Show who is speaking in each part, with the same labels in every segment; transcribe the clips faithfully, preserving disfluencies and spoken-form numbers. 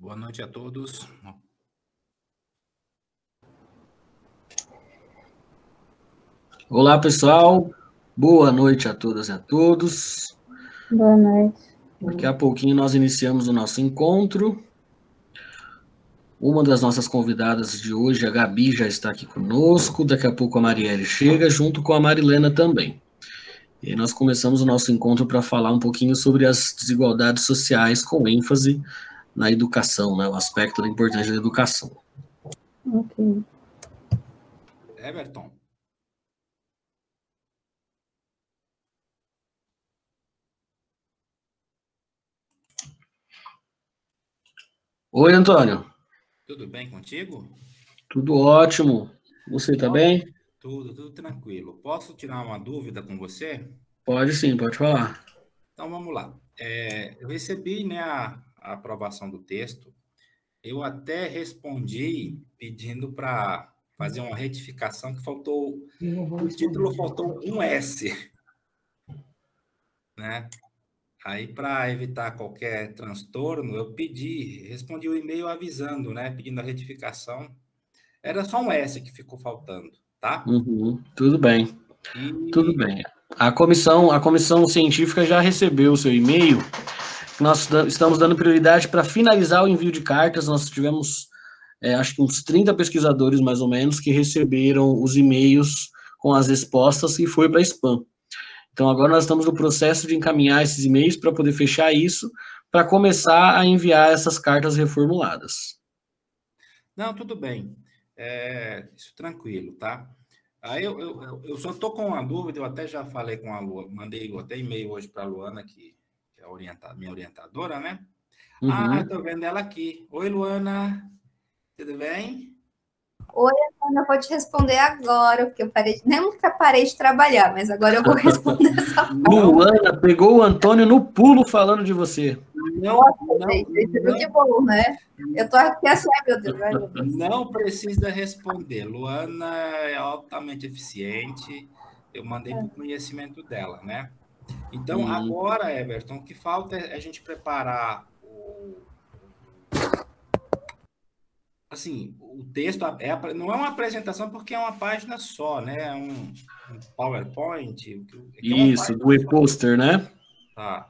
Speaker 1: Boa noite a todos.
Speaker 2: Olá, pessoal. Boa noite a todas e a todos.
Speaker 3: Boa noite.
Speaker 2: Daqui a pouquinho nós iniciamos o nosso encontro. Uma das nossas convidadas de hoje, a Gabi, já está aqui conosco. Daqui a pouco a Marielle chega, junto com a Marilena também. E aí nós começamos o nosso encontro para falar um pouquinho sobre as desigualdades sociais, com ênfase na educação, né? O aspecto da importância da educação.
Speaker 3: Ok.
Speaker 1: Everton.
Speaker 2: Oi, Antônio.
Speaker 1: Tudo bem contigo?
Speaker 2: Tudo ótimo. Você tá bem?
Speaker 1: Tudo, tudo tranquilo. Posso tirar uma dúvida com você?
Speaker 2: Pode sim, pode falar.
Speaker 1: Então vamos lá. É, eu recebi, né, a, a aprovação do texto. Eu até respondi pedindo para fazer uma retificação que faltou. O título faltou um S, né? Aí, para evitar qualquer transtorno, eu pedi, respondi o e-mail avisando, né, pedindo a retificação. Era só um S que ficou faltando, tá?
Speaker 2: Uhum, tudo bem.
Speaker 1: E...
Speaker 2: Tudo bem. A comissão, a comissão científica já recebeu o seu e-mail. Nós estamos dando prioridade para finalizar o envio de cartas. Nós tivemos, é, acho que uns trinta pesquisadores, mais ou menos, que receberam os e-mails com as respostas e foi para spam. Então, agora nós estamos no processo de encaminhar esses e-mails para poder fechar isso, para começar a enviar essas cartas reformuladas.
Speaker 1: Não, tudo bem. É, isso tranquilo, tá? Aí eu, eu, eu só estou com uma dúvida, eu até já falei com a Luana, mandei até e-mail hoje para a Luana, que é a orientada, minha orientadora, né? Uhum. Ah, eu estou vendo ela aqui. Oi, Luana, tudo bem?
Speaker 3: Oi, Antônio, eu vou te responder agora, porque eu parei, nunca parei de trabalhar, mas agora eu vou responder essa parte.
Speaker 2: Luana pegou o Antônio no pulo falando de você.
Speaker 3: Não, Nossa, gente, não, que bom, né? Eu tô aqui assim, meu Deus, vai, meu Deus.
Speaker 1: Não precisa responder. Luana é altamente eficiente. Eu mandei para o conhecimento dela, né? Então, hum. agora, Everton, o que falta é a gente preparar o... Assim, o texto é, não é uma apresentação porque é uma página só, né? É um, um PowerPoint.
Speaker 2: É Isso, do e-poster, né?
Speaker 1: Tá.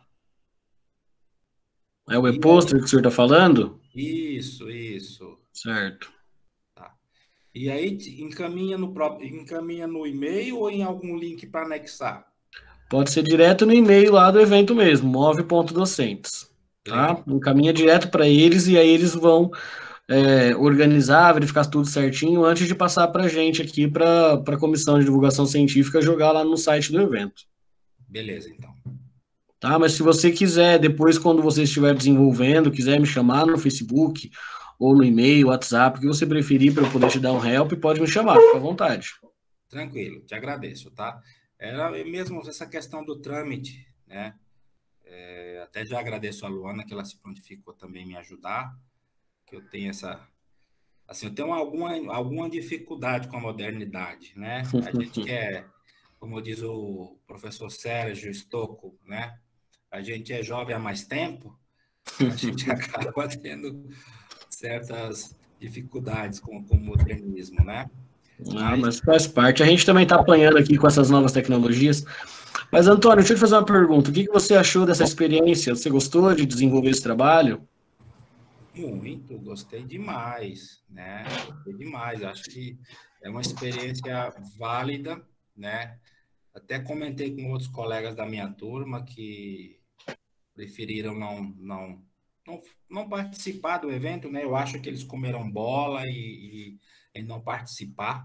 Speaker 2: É o e-poster que o senhor está falando?
Speaker 1: Isso, isso.
Speaker 2: Certo.
Speaker 1: Tá. E aí encaminha no próprio, encaminha no e-mail ou em algum link para anexar?
Speaker 2: Pode ser direto no e-mail lá do evento mesmo, move ponto docentes. Tá? Encaminha direto para eles e aí eles vão é, organizar, verificar tudo certinho antes de passar para a gente aqui, para a comissão de divulgação científica, jogar lá no site do evento.
Speaker 1: Beleza, então.
Speaker 2: Tá, mas se você quiser, depois, quando você estiver desenvolvendo, quiser me chamar no Facebook ou no e-mail, WhatsApp, o que você preferir para eu poder te dar um help, pode me chamar, fica à vontade.
Speaker 1: Tranquilo, te agradeço, tá? Era mesmo essa questão do trâmite, né? É, até já agradeço a Luana que ela se prontificou também me ajudar, que eu tenho essa... Assim, eu tenho alguma, alguma dificuldade com a modernidade, né? A gente quer, como diz o professor Sérgio Stocco, né? A gente é jovem há mais tempo, a gente acaba tendo certas dificuldades com, com o modernismo, né?
Speaker 2: Ah, mas faz parte. A gente também está apanhando aqui com essas novas tecnologias. Mas, Antônio, deixa eu te fazer uma pergunta. O que você achou dessa experiência? Você gostou de desenvolver esse trabalho?
Speaker 1: Muito, gostei demais, né? Gostei demais. Acho que é uma experiência válida, né? Até comentei com outros colegas da minha turma que preferiram não, não, não, não participar do evento, né? Eu acho que eles comeram bola e, e, e não participar.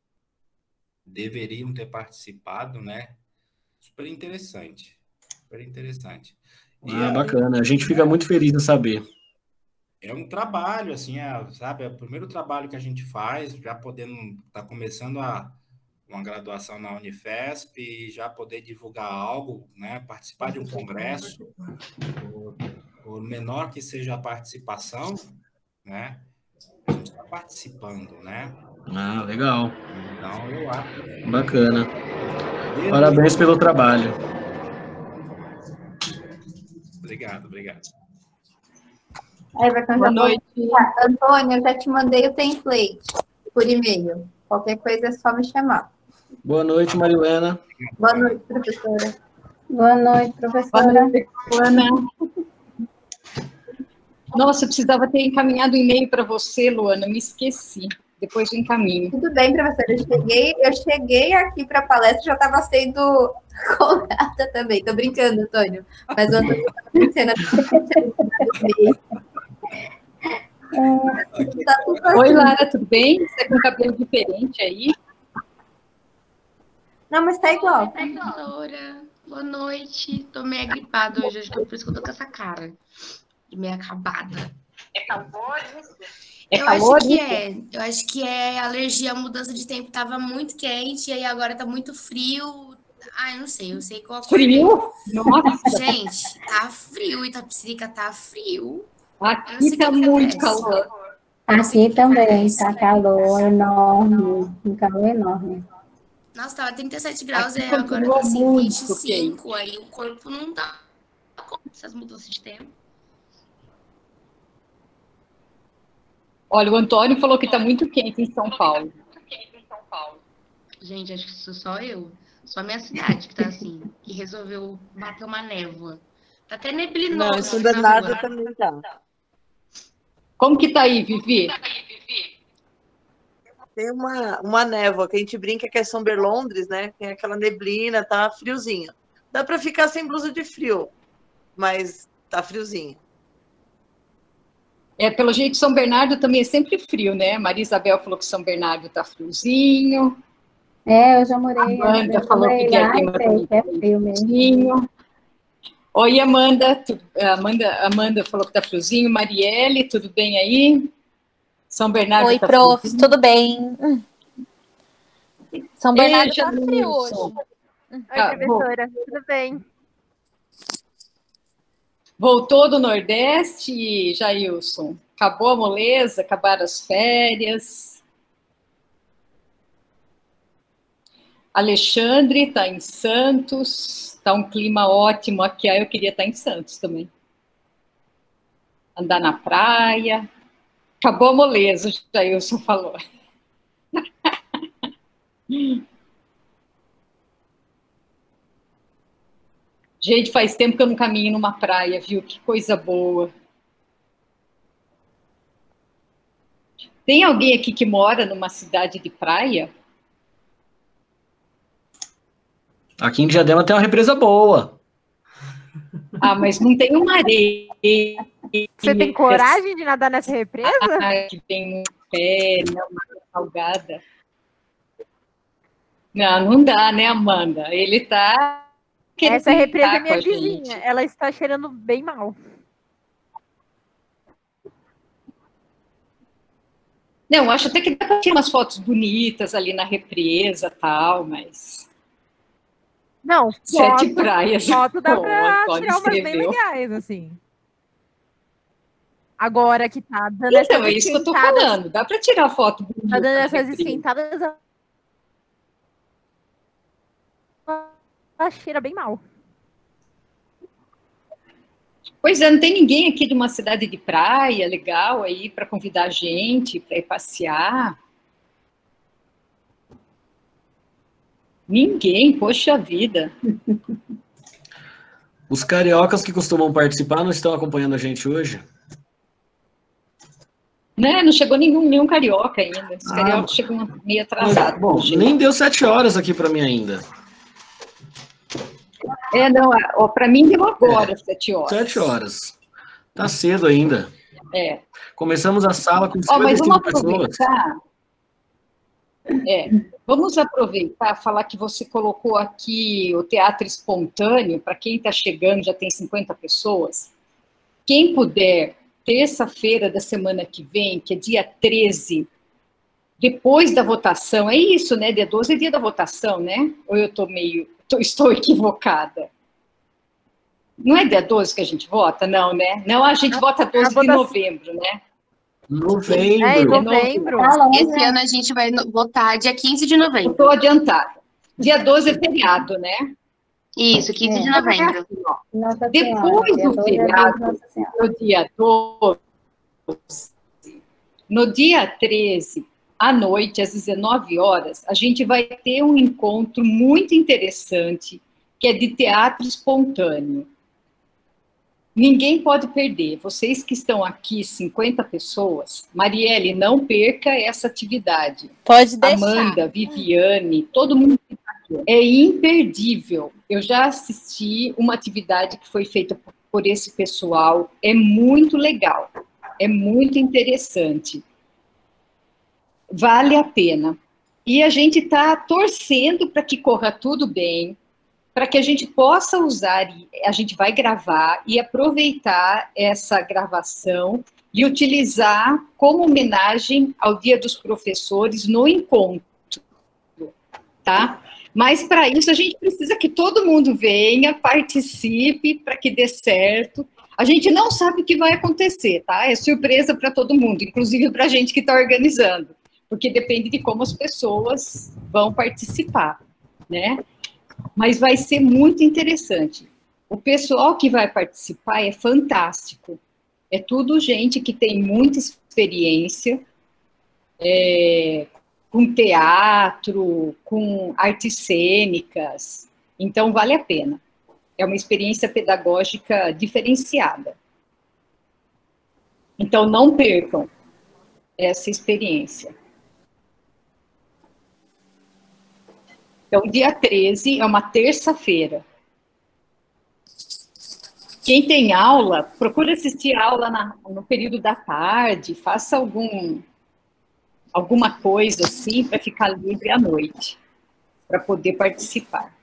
Speaker 1: Deveriam ter participado, né? Super interessante. Super interessante.
Speaker 2: E ah, bacana. A gente fica muito feliz em saber.
Speaker 1: É um trabalho, assim, é, sabe? É o primeiro trabalho que a gente faz, já podendo, tá começando a, uma graduação na Unifesp e já poder divulgar algo, né? Participar de um congresso, por, por menor que seja a participação, né? A gente está participando, né?
Speaker 2: Ah, legal.
Speaker 1: Então, eu acho...
Speaker 2: Bacana. Parabéns pelo trabalho.
Speaker 1: Obrigado, obrigado.
Speaker 3: Everton,
Speaker 4: Boa
Speaker 3: já
Speaker 4: noite.
Speaker 3: Tá, Antônio, eu já te mandei o template por e-mail. Qualquer coisa é só me chamar.
Speaker 2: Boa noite, Marilena.
Speaker 3: Boa noite, professora.
Speaker 5: Boa noite,
Speaker 4: Boa
Speaker 5: professora.
Speaker 4: noite, Luana. Nossa, eu precisava ter encaminhado o e-mail para você, Luana, me esqueci. Depois eu encaminho.
Speaker 3: Tudo bem, professora. Eu cheguei, eu cheguei aqui para a palestra e já estava sendo cobrada também. Estou brincando, Antônio. Mas o Antônio estava brincando. Tá tudo
Speaker 4: Oi,
Speaker 3: assim.
Speaker 4: Lara, tudo bem? Você tá com cabelo diferente aí?
Speaker 3: Não, mas tá igual.
Speaker 6: Professora, boa noite. Tô meio gripada hoje, acho que é por isso que eu tô com essa cara. De meio acabada.
Speaker 4: É calor? É
Speaker 6: eu
Speaker 4: calor?
Speaker 6: acho que é. Eu acho que é alergia à mudança de tempo. Tava muito quente e aí agora tá muito frio. Ai, não sei. Eu sei que eu acordei.
Speaker 4: Frio? Nossa,
Speaker 6: Gente, tá frio. Itapecerica tá frio. Eu não
Speaker 4: aqui
Speaker 6: sei
Speaker 4: tá
Speaker 6: o que
Speaker 4: muito
Speaker 6: acontece.
Speaker 4: calor.
Speaker 5: Aqui também tá calor enorme, um calor enorme.
Speaker 6: Nossa, tava trinta e sete graus
Speaker 4: Aqui
Speaker 6: e agora
Speaker 4: continua
Speaker 6: tá assim,
Speaker 4: muito
Speaker 6: vinte e cinco. Aí o corpo não dá conta dessas mudanças de tempo.
Speaker 4: Olha, o Antônio falou que tá muito quente em São Paulo.
Speaker 6: Gente, acho que sou só eu. Só a minha cidade que tá assim, que resolveu bater uma névoa. Tá até neblinoso
Speaker 7: Não, em São
Speaker 6: aqui na
Speaker 7: Bernardo
Speaker 6: rua.
Speaker 7: também tá.
Speaker 4: Como que tá aí, Vivi?
Speaker 7: Tem uma, uma névoa que a gente brinca que é São Berlondres, né? Tem aquela neblina, tá friozinho. Dá para ficar sem blusa de frio, mas tá friozinho.
Speaker 4: É, pelo jeito, São Bernardo também é sempre frio, né? Maria Isabel falou que São Bernardo tá friozinho.
Speaker 5: É, eu já morei,
Speaker 4: A Amanda
Speaker 5: eu já
Speaker 4: falou
Speaker 5: morei
Speaker 4: que
Speaker 5: lá
Speaker 4: Diadema
Speaker 5: e sei
Speaker 4: também
Speaker 5: que é
Speaker 4: tá
Speaker 5: frio mesmo.
Speaker 4: friozinho. Oi, Amanda. Tu- Amanda. Amanda falou que tá friozinho. Marielle, tudo bem aí? São Bernardo
Speaker 8: Oi,
Speaker 4: tá
Speaker 8: prof,
Speaker 4: friozinho.
Speaker 8: tudo bem? Hum. São Bernardo
Speaker 4: Ei,
Speaker 8: tá frio hoje.
Speaker 4: Janilson.
Speaker 9: Oi,
Speaker 4: Ah, vo-
Speaker 9: professora, tudo bem?
Speaker 4: Voltou do Nordeste, Jailson? Acabou a moleza? Acabaram as férias? Alexandre está em Santos. Está um clima ótimo aqui. Ah, eu queria estar em Santos também. Andar na praia. Acabou a moleza, o Jailson falou. Gente, faz tempo que eu não caminho numa praia, viu? Que coisa boa. Tem alguém aqui que mora numa cidade de praia?
Speaker 2: Aqui em Diadema tem uma represa boa.
Speaker 4: Ah, mas não tem uma areia.
Speaker 9: Você tem coragem de nadar nessa represa?
Speaker 4: Que tem um pé, né, uma água salgada. Não, não dá, né, Amanda? Ele tá querendo
Speaker 9: Essa represa é
Speaker 4: brincar
Speaker 9: minha
Speaker 4: com a
Speaker 9: vizinha.
Speaker 4: gente.
Speaker 9: Ela está cheirando bem mal.
Speaker 4: Não, acho até que dá para tirar umas fotos bonitas ali na represa e tal, mas
Speaker 9: Não,
Speaker 4: sete
Speaker 9: foto,
Speaker 4: praias.
Speaker 9: foto dá
Speaker 4: Bom, o
Speaker 9: pra
Speaker 4: Antônio
Speaker 9: tirar umas bem
Speaker 4: escreveu.
Speaker 9: legais, assim. Agora que tá dando essas
Speaker 4: Então, é isso que eu tô
Speaker 9: esquentadas,
Speaker 4: falando. Dá para tirar foto bonita
Speaker 9: tá dando
Speaker 4: na
Speaker 9: essas
Speaker 4: represa.
Speaker 9: esquentadas, ela cheira bem mal.
Speaker 4: Pois é, não tem ninguém aqui de uma cidade de praia legal aí para convidar a gente para ir passear. Ninguém, poxa vida.
Speaker 2: Os cariocas que costumam participar não estão acompanhando a gente hoje?
Speaker 4: Né? Não chegou nenhum, nenhum carioca ainda. Os
Speaker 2: Ah,
Speaker 4: cariocas chegam meio atrasados.
Speaker 2: Bom, nem deu sete horas aqui para mim ainda.
Speaker 4: É, não, para mim deu agora, sete horas.
Speaker 2: Sete horas. Tá cedo ainda.
Speaker 4: É.
Speaker 2: Começamos a sala com
Speaker 4: Ó, mas
Speaker 2: cinquenta e
Speaker 4: vamos
Speaker 2: cinco pessoas.
Speaker 4: aproveitar. É, vamos aproveitar, falar que você colocou aqui o teatro espontâneo, para quem está chegando, já tem cinquenta pessoas. Quem puder, terça-feira da semana que vem, que é dia treze, depois da votação, é isso, né? Dia doze é dia da votação, né? Ou eu tô meio, tô, estou equivocada? Não é dia doze que a gente vota? Não, né? Não, a gente vota doze de
Speaker 9: votação-
Speaker 4: novembro, né?
Speaker 2: Novembro.
Speaker 9: É, em novembro.
Speaker 5: Tá longe,
Speaker 6: Esse
Speaker 5: né?
Speaker 6: ano a gente vai no- votar dia quinze de novembro.
Speaker 4: Estou adiantada. Dia doze é feriado, né?
Speaker 6: Isso, quinze de
Speaker 5: É.
Speaker 6: novembro.
Speaker 5: Nossa
Speaker 4: Depois
Speaker 5: Senhora, dia
Speaker 4: do
Speaker 5: doze é dia de
Speaker 4: feriado,
Speaker 5: Nossa Senhora.
Speaker 4: no dia doze, No dia treze, à noite, às dezenove horas, a gente vai ter um encontro muito interessante, que é de teatro espontâneo. Ninguém pode perder. Vocês que estão aqui, cinquenta pessoas, Marielle, não perca essa atividade.
Speaker 8: Pode deixar.
Speaker 4: Amanda, Viviane, todo mundo que está aqui. É imperdível. Eu já assisti uma atividade que foi feita por esse pessoal. É muito legal. É muito interessante. Vale a pena. E a gente está torcendo para que corra tudo bem, para que a gente possa usar, a gente vai gravar e aproveitar essa gravação e utilizar como homenagem ao Dia dos Professores no encontro, tá? Mas para isso a gente precisa que todo mundo venha, participe para que dê certo. A gente não sabe o que vai acontecer, tá? É surpresa para todo mundo, inclusive para a gente que está organizando, porque depende de como as pessoas vão participar, né? Mas vai ser muito interessante. O pessoal que vai participar é fantástico. É tudo gente que tem muita experiência é, com teatro, com artes cênicas. Então, vale a pena. É uma experiência pedagógica diferenciada. Então, não percam essa experiência. Então, dia treze é uma terça-feira. Quem tem aula, procure assistir aula na, no período da tarde, faça algum, alguma coisa assim para ficar livre à noite, para poder participar.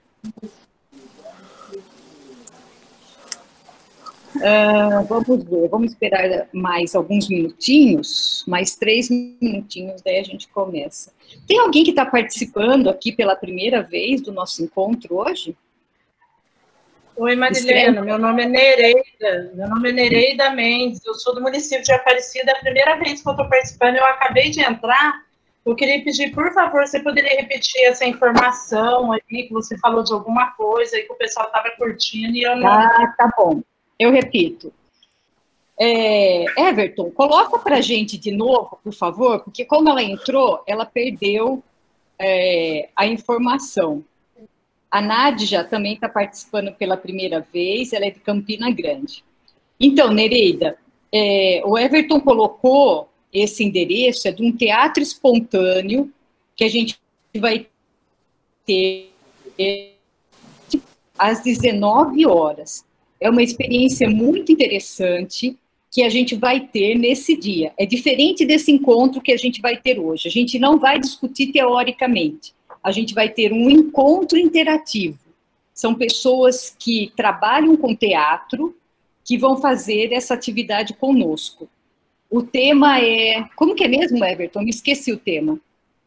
Speaker 4: Uh, vamos ver, vamos esperar mais alguns minutinhos, mais três minutinhos, daí a gente começa. Tem alguém que está participando aqui pela primeira vez do nosso encontro hoje?
Speaker 10: Oi, Marilena, meu nome é Nereida, meu nome é Nereida Mendes, eu sou do município de Aparecida, é a primeira vez que eu estou participando, eu acabei de entrar, eu queria pedir, por favor, você poderia repetir essa informação aí, que você falou de alguma coisa aí que o pessoal estava curtindo e eu não...
Speaker 4: Ah, tá bom. Eu repito. É, Everton, coloca para a gente de novo, por favor, porque como ela entrou, ela perdeu é, a informação. A Nádia também está participando pela primeira vez, ela é de Campina Grande. Então, Nereida, é, o Everton colocou esse endereço, é de um teatro espontâneo que a gente vai ter às dezenove horas. É uma experiência muito interessante que a gente vai ter nesse dia. É diferente desse encontro que a gente vai ter hoje. A gente não vai discutir teoricamente. A gente vai ter um encontro interativo. São pessoas que trabalham com teatro que vão fazer essa atividade conosco. O tema é... Como que é mesmo, Everton? Me esqueci o tema.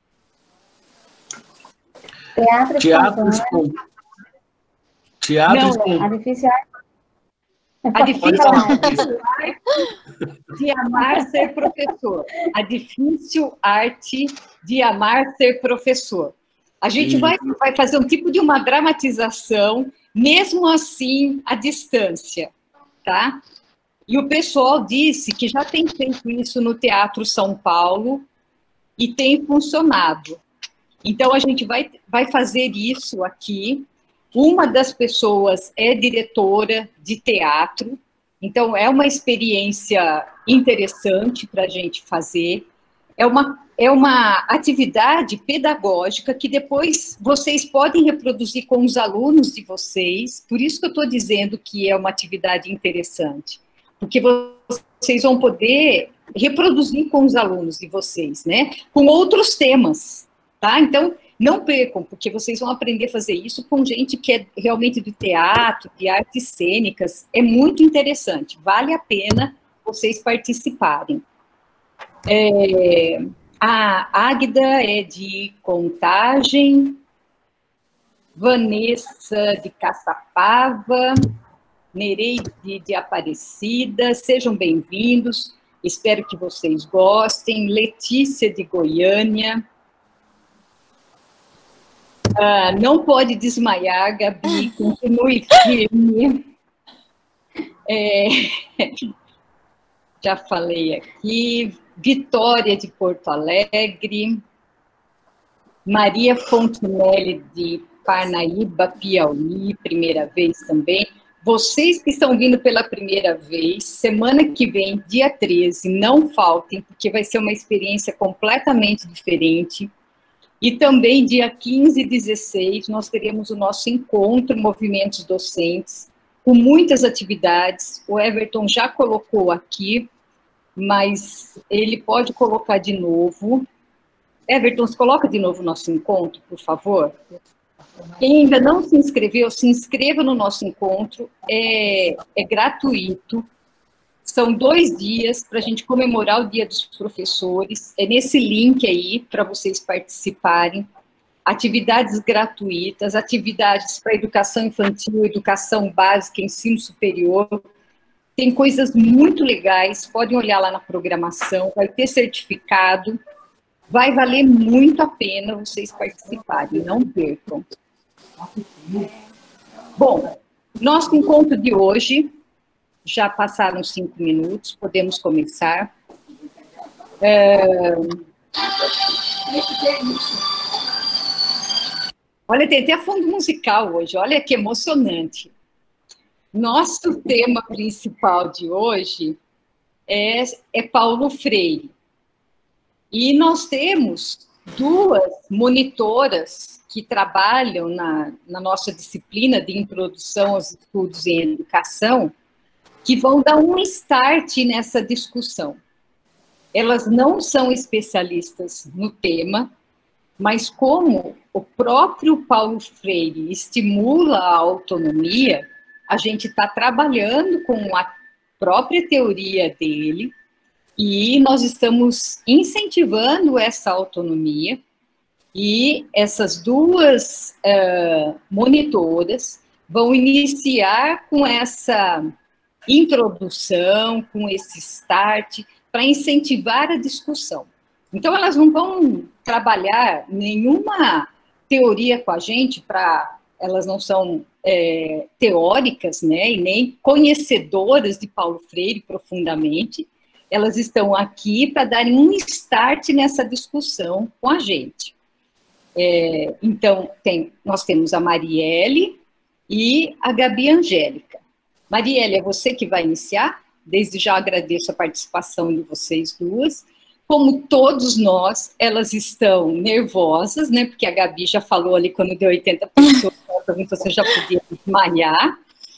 Speaker 5: Teatro
Speaker 2: Teatro espontâneo. Teatro espontâneo.
Speaker 5: A difícil
Speaker 4: A difícil arte de amar ser professor. A difícil arte de amar ser professor. A gente vai, vai fazer um tipo de uma dramatização, mesmo assim, à distância, tá? E o pessoal disse que já tem feito isso no Teatro São Paulo e tem funcionado. Então, a gente vai, vai fazer isso aqui. Uma das pessoas é diretora de teatro, então é uma experiência interessante para a gente fazer. É uma, é uma atividade pedagógica que depois vocês podem reproduzir com os alunos de vocês, por isso que eu estou dizendo que é uma atividade interessante, porque vocês vão poder reproduzir com os alunos de vocês, né? Com outros temas, tá? Então, não percam, porque vocês vão aprender a fazer isso com gente que é realmente do teatro, de artes cênicas. É muito interessante, vale a pena vocês participarem. É, a Águida é de Contagem, Vanessa de Caçapava, Nereide de Aparecida, sejam bem-vindos, espero que vocês gostem. Letícia de Goiânia. Ah, não pode desmaiar, Gabi, continue firme. É, já falei aqui. Vitória de Porto Alegre. Maria Fontinelli de Parnaíba, Piauí, primeira vez também. Vocês que estão vindo pela primeira vez, semana que vem, dia treze, não faltem, porque vai ser uma experiência completamente diferente. E também, dia quinze e dezesseis, nós teremos o nosso encontro Movimentos Docentes, com muitas atividades. O Everton já colocou aqui, mas ele pode colocar de novo. Everton, você coloca de novo o nosso encontro, por favor? Quem ainda não se inscreveu, se inscreva no nosso encontro, é, é gratuito. São dois dias para a gente comemorar o Dia dos Professores. É nesse link aí para vocês participarem. Atividades gratuitas, atividades para educação infantil, educação básica, ensino superior. Tem coisas muito legais, podem olhar lá na programação, vai ter certificado. Vai valer muito a pena vocês participarem, não percam. Bom, nosso encontro de hoje, já passaram cinco minutos, podemos começar. É... Olha, tem até fundo musical hoje, olha que emocionante. Nosso tema principal de hoje é, é Paulo Freire. E nós temos duas monitoras que trabalham na, na nossa disciplina de introdução aos estudos em educação, que vão dar um start nessa discussão. Elas não são especialistas no tema, mas como o próprio Paulo Freire estimula a autonomia, a gente está trabalhando com a própria teoria dele, e nós estamos incentivando essa autonomia, e essas duas uh, monitoras vão iniciar com essa introdução, com esse start, para incentivar a discussão. Então, elas não vão trabalhar nenhuma teoria com a gente, para elas não são é, teóricas, né, e nem conhecedoras de Paulo Freire profundamente. Elas estão aqui para darem um start nessa discussão com a gente. É, então, tem, nós temos a Marielle e a Gabi Angélica. Marielle, é você que vai iniciar? Desde já agradeço a participação de vocês duas. Como todos nós, elas estão nervosas, né? Porque a Gabi já falou ali, quando deu oitenta pessoas, ela perguntou se eu já podia desmaiar.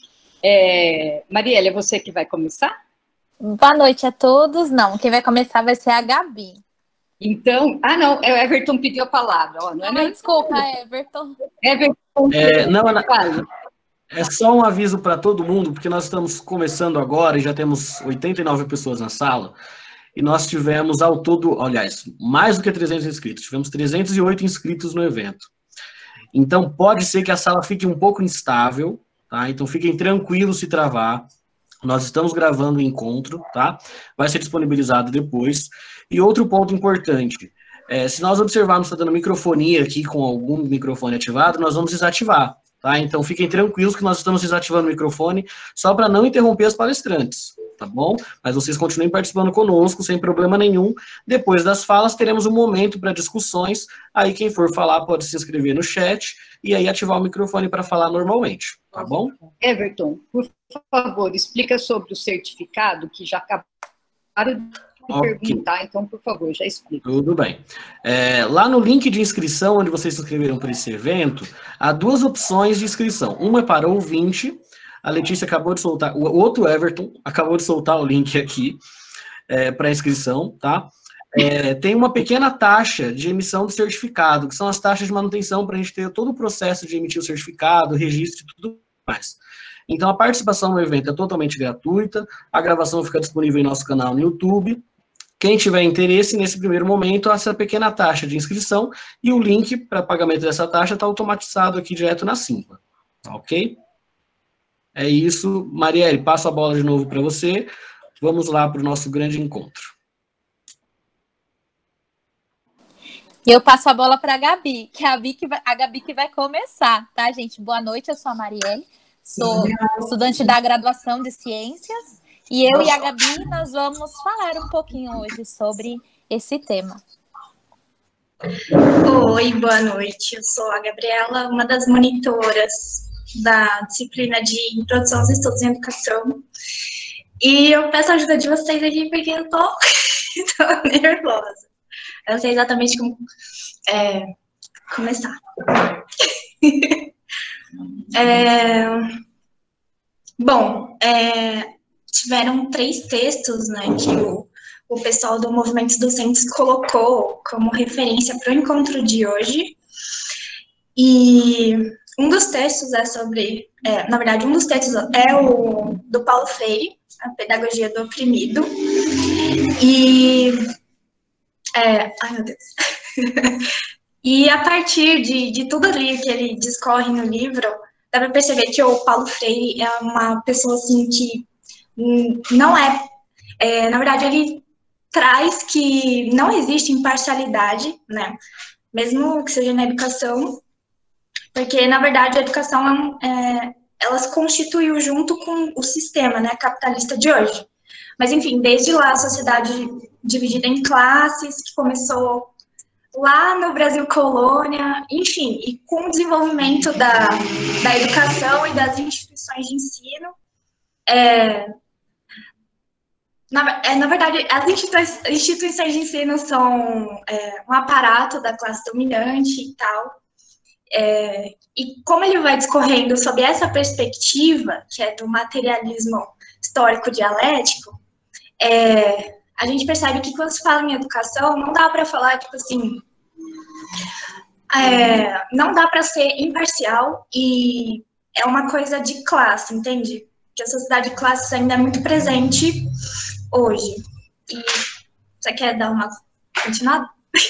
Speaker 4: É, Marielle, é você que vai começar?
Speaker 8: Boa noite a todos. Não, quem vai começar vai ser a Gabi.
Speaker 4: Então, ah não, o Everton pediu a palavra. Ó, não é
Speaker 8: ah,
Speaker 4: nem...
Speaker 8: Desculpa, Everton.
Speaker 4: Everton,
Speaker 2: é, não, não, é só um aviso para todo mundo, porque nós estamos começando agora e já temos oitenta e nove pessoas na sala, e nós tivemos ao todo, aliás, mais do que trezentos inscritos, tivemos trezentos e oito inscritos no evento. Então, pode ser que a sala fique um pouco instável, tá? Então, fiquem tranquilos se travar. Nós estamos gravando o encontro, tá? Vai ser disponibilizado depois. E outro ponto importante, é, se nós observarmos que está dando microfonia aqui com algum microfone ativado, nós vamos desativar, tá? Então fiquem tranquilos que nós estamos desativando o microfone só para não interromper as palestrantes, tá bom? Mas vocês continuem participando conosco sem problema nenhum. Depois das falas teremos um momento para discussões, aí quem for falar pode se inscrever no chat e aí ativar o microfone para falar normalmente, tá bom?
Speaker 4: Everton, por favor, explica sobre o certificado, que já acabaram de okay. perguntar, então, por favor, já explica.
Speaker 2: Tudo bem. É, lá no link de inscrição, onde vocês se inscreveram para esse evento, há duas opções de inscrição. Uma é para ouvinte, a Letícia acabou de soltar, o outro Everton acabou de soltar o link aqui é, para inscrição, tá? É, tem uma pequena taxa de emissão do certificado, que são as taxas de manutenção para a gente ter todo o processo de emitir o certificado, registro e tudo mais. Então, a participação no evento é totalmente gratuita, a gravação fica disponível em nosso canal no YouTube. Quem tiver interesse, nesse primeiro momento, essa pequena taxa de inscrição e o link para pagamento dessa taxa está automatizado aqui direto na Simpla, ok? É isso. Marielle, passo a bola de novo para você. Vamos lá para o nosso grande encontro.
Speaker 8: E eu passo a bola para a Gabi, que é a Gabi que, vai, a Gabi que vai começar, tá, gente? Boa noite, eu sou a Marielle, sou estudante da graduação de Ciências E eu e a Gabi, nós vamos falar um pouquinho hoje sobre esse tema.
Speaker 11: Oi, boa noite. Eu sou a Gabriela, uma das monitoras da disciplina de Introdução aos Estudos em Educação. E eu peço a ajuda de vocês aqui porque eu tô, tô nervosa. Eu não sei exatamente como é, começar. é, bom, é, tiveram três textos, né, que o, o pessoal do Movimentos Docentes colocou como referência para o encontro de hoje. E um dos textos é sobre, é, na verdade, um dos textos é o do Paulo Freire, A Pedagogia do Oprimido. E, é, ai meu Deus. E a partir de, de tudo ali que ele discorre no livro, dá para perceber que o Paulo Freire é uma pessoa, assim, que não é, é, na verdade, ele traz que não existe imparcialidade, né, mesmo que seja na educação, porque, na verdade, a educação, é, ela se constituiu junto com o sistema, né, capitalista de hoje. Mas, enfim, desde lá, a sociedade dividida em classes, que começou lá no Brasil colônia, enfim, e com o desenvolvimento da, da educação e das instituições de ensino, é, na, é, na verdade, as instituições, instituições de ensino são é, um aparato da classe dominante e tal, é, e como ele vai discorrendo sobre essa perspectiva, que é do materialismo histórico dialético, é, a gente percebe que quando se fala em educação, não dá para falar, tipo assim, é, não dá para ser imparcial e é uma coisa de classe, entende? Que a sociedade de classes ainda é muito presente hoje. E você quer dar uma continuada?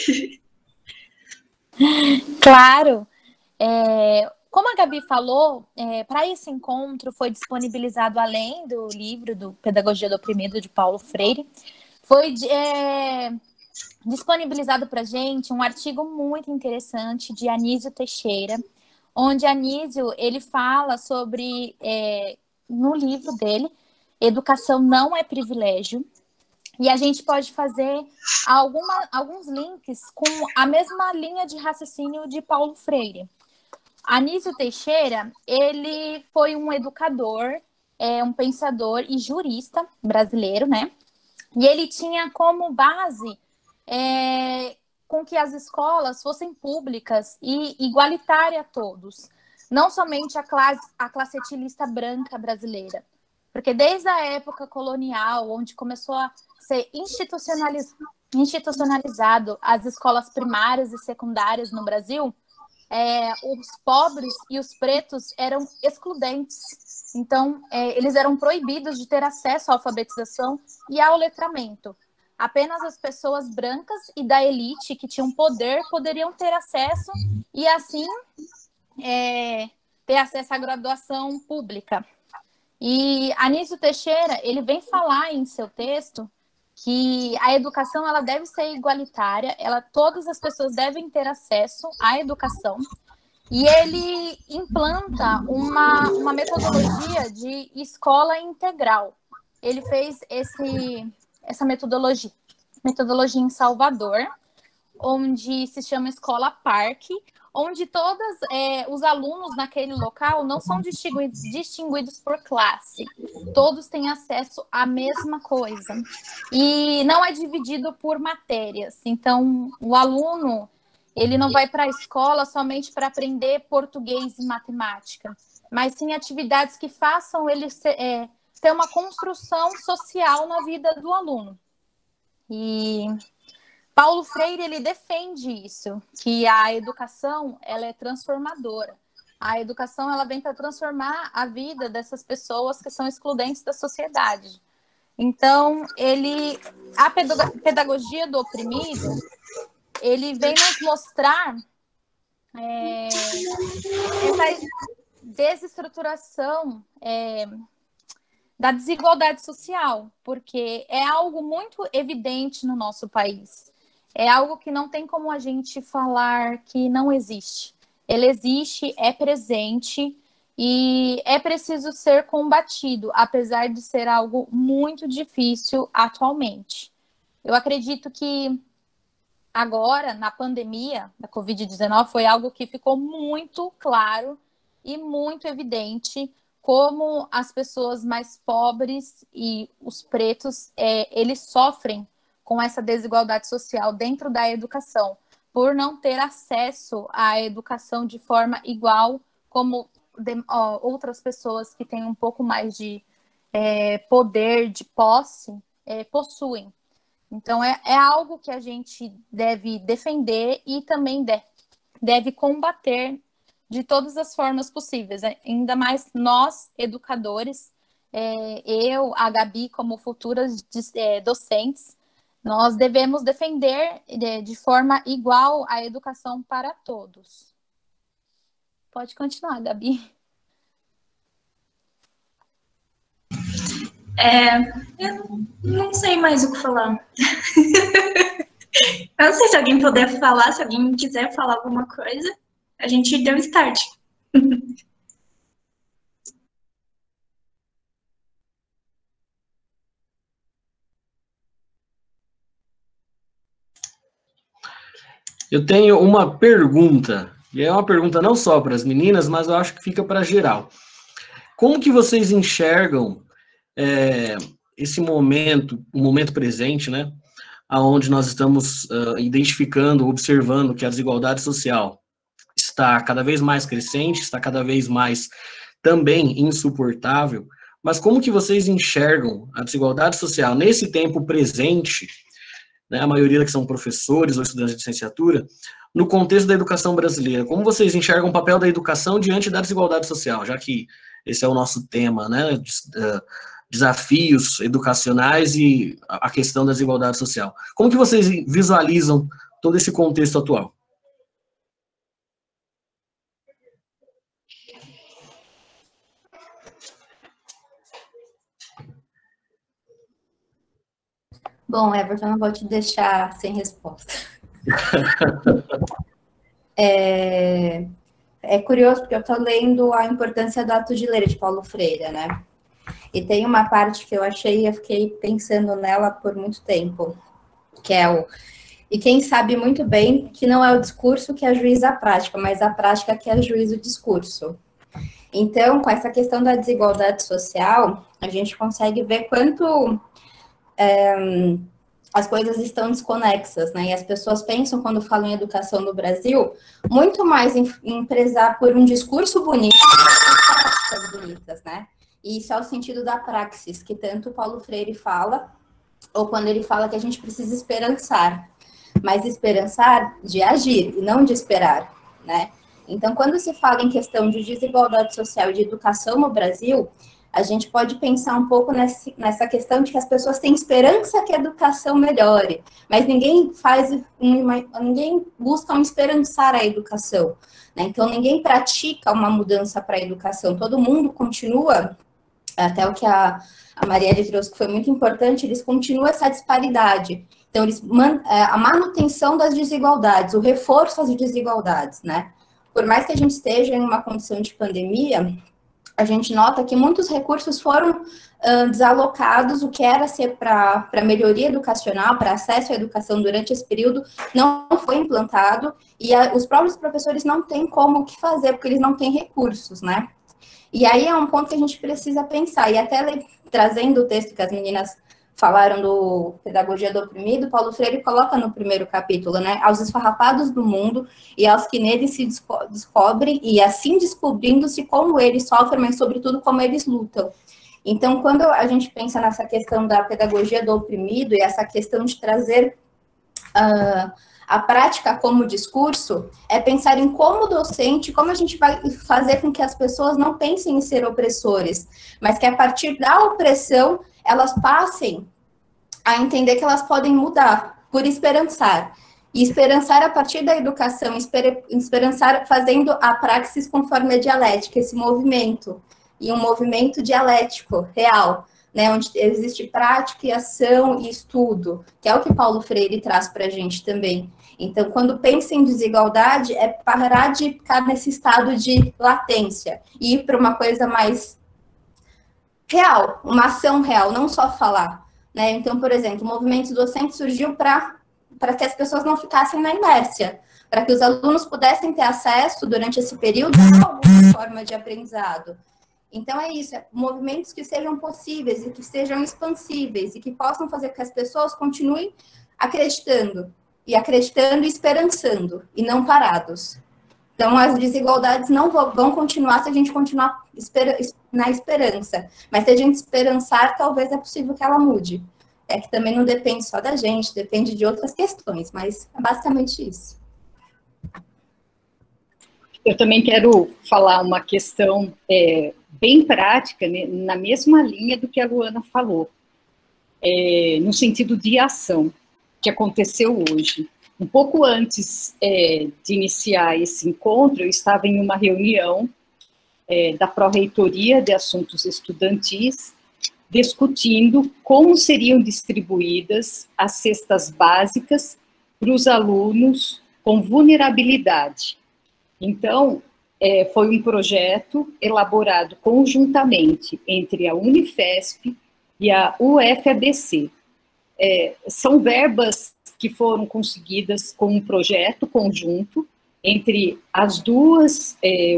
Speaker 8: Claro. É, como a Gabi falou, é, para esse encontro foi disponibilizado, além do livro do Pedagogia do Oprimido, de Paulo Freire, foi é, disponibilizado para a gente um artigo muito interessante de Anísio Teixeira, onde Anísio, ele fala sobre, é, no livro dele, Educação Não é Privilégio, e a gente pode fazer alguma, alguns links com a mesma linha de raciocínio de Paulo Freire. Anísio Teixeira, ele foi um educador, é, um pensador e jurista brasileiro, né? E ele tinha como base é, com que as escolas fossem públicas e igualitárias a todos, não somente a classe, a classe etilista branca brasileira. Porque desde a época colonial, onde começou a ser institucionaliz... institucionalizado as escolas primárias e secundárias no Brasil, é, os pobres e os pretos eram excludentes. Então, é, eles eram proibidos de ter acesso à alfabetização e ao letramento. Apenas as pessoas brancas e da elite que tinham poder poderiam ter acesso e, assim, é, ter acesso à graduação pública. E Anísio Teixeira, ele vem falar em seu texto que a educação ela deve ser igualitária, ela, todas as pessoas devem ter acesso à educação, e ele implanta uma, uma metodologia de escola integral. Ele fez esse, essa metodologia, metodologia em Salvador, onde se chama Escola Parque, onde todos é, os alunos naquele local não são distinguidos, distinguidos por classe. Todos têm acesso à mesma coisa. E não é dividido por matérias. Então, o aluno, ele não vai para a escola somente para aprender português e matemática, mas sim atividades que façam ele ser, é, ter uma construção social na vida do aluno. E Paulo Freire, ele defende isso, que a educação, ela é transformadora. A educação, ela vem para transformar a vida dessas pessoas que são excludentes da sociedade. Então, ele, a pedagogia do oprimido, ele vem nos mostrar é, essa desestruturação é, da desigualdade social, porque é algo muito evidente no nosso país. É algo que não tem como a gente falar que não existe. Ele existe, é presente, e é preciso ser combatido, apesar de ser algo muito difícil atualmente. Eu acredito que agora, na pandemia da covid dezenove, foi algo que ficou muito claro e muito evidente como as pessoas mais pobres e os pretos, é, eles sofrem com essa desigualdade social dentro da educação, por não ter acesso à educação de forma igual como de, ó, outras pessoas que têm um pouco mais de é, poder, de posse, é, possuem. Então, é, é algo que a gente deve defender e também de, deve combater de todas as formas possíveis, ainda mais nós, educadores, é, eu, a Gabi, como futuras é, docentes, nós devemos defender de, de forma igual a educação para todos. Pode continuar, Gabi.
Speaker 11: É, eu não sei mais o que falar. Eu não sei se alguém puder falar, se alguém quiser falar alguma coisa, a gente deu start.
Speaker 2: Eu tenho uma pergunta, e é uma pergunta não só para as meninas, mas eu acho que fica para geral. Como que vocês enxergam é, esse momento, o momento presente, né, onde nós estamos uh, identificando, observando que a desigualdade social está cada vez mais crescente, está cada vez mais também insuportável, mas como que vocês enxergam a desigualdade social nesse tempo presente, né, a maioria que são professores ou estudantes de licenciatura, no contexto da educação brasileira? Como vocês enxergam o papel da educação diante da desigualdade social, já que esse é o nosso tema, né, desafios educacionais e a questão da desigualdade social. Como que vocês visualizam todo esse contexto atual?
Speaker 3: Bom, Everton, eu não vou te deixar sem resposta. é, é curioso, porque eu estou lendo A Importância do Ato de Ler, de Paulo Freire, né? E tem uma parte que eu achei, eu fiquei pensando nela por muito tempo, que é o... E quem sabe muito bem que não é o discurso que ajuiza a prática, mas a prática que ajuiza o discurso. Então, com essa questão da desigualdade social, a gente consegue ver quanto é, as coisas estão desconexas, né? E as pessoas pensam, quando falam em educação no Brasil, muito mais em, em prezar por um discurso bonito e práticas bonitas, né? E isso é o sentido da praxis, que tanto Paulo Freire fala, ou quando ele fala que a gente precisa esperançar, mas esperançar de agir e não de esperar, né? Então, quando se fala em questão de desigualdade social e de educação no Brasil, a gente pode pensar um pouco nesse, nessa questão de que as pessoas têm esperança que a educação melhore, mas ninguém faz, uma, ninguém busca um esperançar a educação, né? Então, ninguém pratica uma mudança para a educação, todo mundo continua, até o que a, a Marielle trouxe, que foi muito importante, eles continuam essa disparidade. Então, eles, a manutenção das desigualdades, o reforço às desigualdades, né? Por mais que a gente esteja em uma condição de pandemia, a gente nota que muitos recursos foram uh, desalocados, o que era ser para melhoria educacional, para acesso à educação durante esse período, não foi implantado, e a, os próprios professores não têm como o que fazer, porque eles não têm recursos, né? E aí é um ponto que a gente precisa pensar, e até trazendo o texto que as meninas falaram do Pedagogia do Oprimido, Paulo Freire coloca no primeiro capítulo, né, aos esfarrapados do mundo e aos que neles se desco descobrem, e assim descobrindo-se como eles sofrem, mas sobretudo como eles lutam. Então, quando a gente pensa nessa questão da pedagogia do oprimido e essa questão de trazer uh, a prática como discurso, é pensar em como docente, como a gente vai fazer com que as pessoas não pensem em ser opressores, mas que a partir da opressão elas passem a entender que elas podem mudar, por esperançar. E esperançar a partir da educação, esper, esperançar fazendo a praxis conforme a dialética, esse movimento, e um movimento dialético, real, né, onde existe prática e ação e estudo, que é o que Paulo Freire traz para a gente também. Então, quando pensa em desigualdade, é parar de ficar nesse estado de latência e ir para uma coisa mais real, uma ação real, não só falar, né? Então, por exemplo, o movimento docente surgiu para para que as pessoas não ficassem na inércia, para que os alunos pudessem ter acesso durante esse período a alguma forma de aprendizado. Então é isso, é movimentos que sejam possíveis e que sejam expansíveis e que possam fazer com que as pessoas continuem acreditando, e acreditando e esperançando, e não parados. Então as desigualdades não vão continuar se a gente continuar na esperança, mas se a gente esperançar, talvez é possível que ela mude. É que também não depende só da gente, depende de outras questões, mas é basicamente isso.
Speaker 4: Eu também quero falar uma questão é, bem prática, né, na mesma linha do que a Luana falou, é, no sentido de ação, que aconteceu hoje. Um pouco antes é, de iniciar esse encontro, eu estava em uma reunião é, da Pró-Reitoria de Assuntos Estudantis, discutindo como seriam distribuídas as cestas básicas para os alunos com vulnerabilidade. Então, é, foi um projeto elaborado conjuntamente entre a Unifesp e a U F A B C. É, são verbas que foram conseguidas com um projeto conjunto entre as duas é,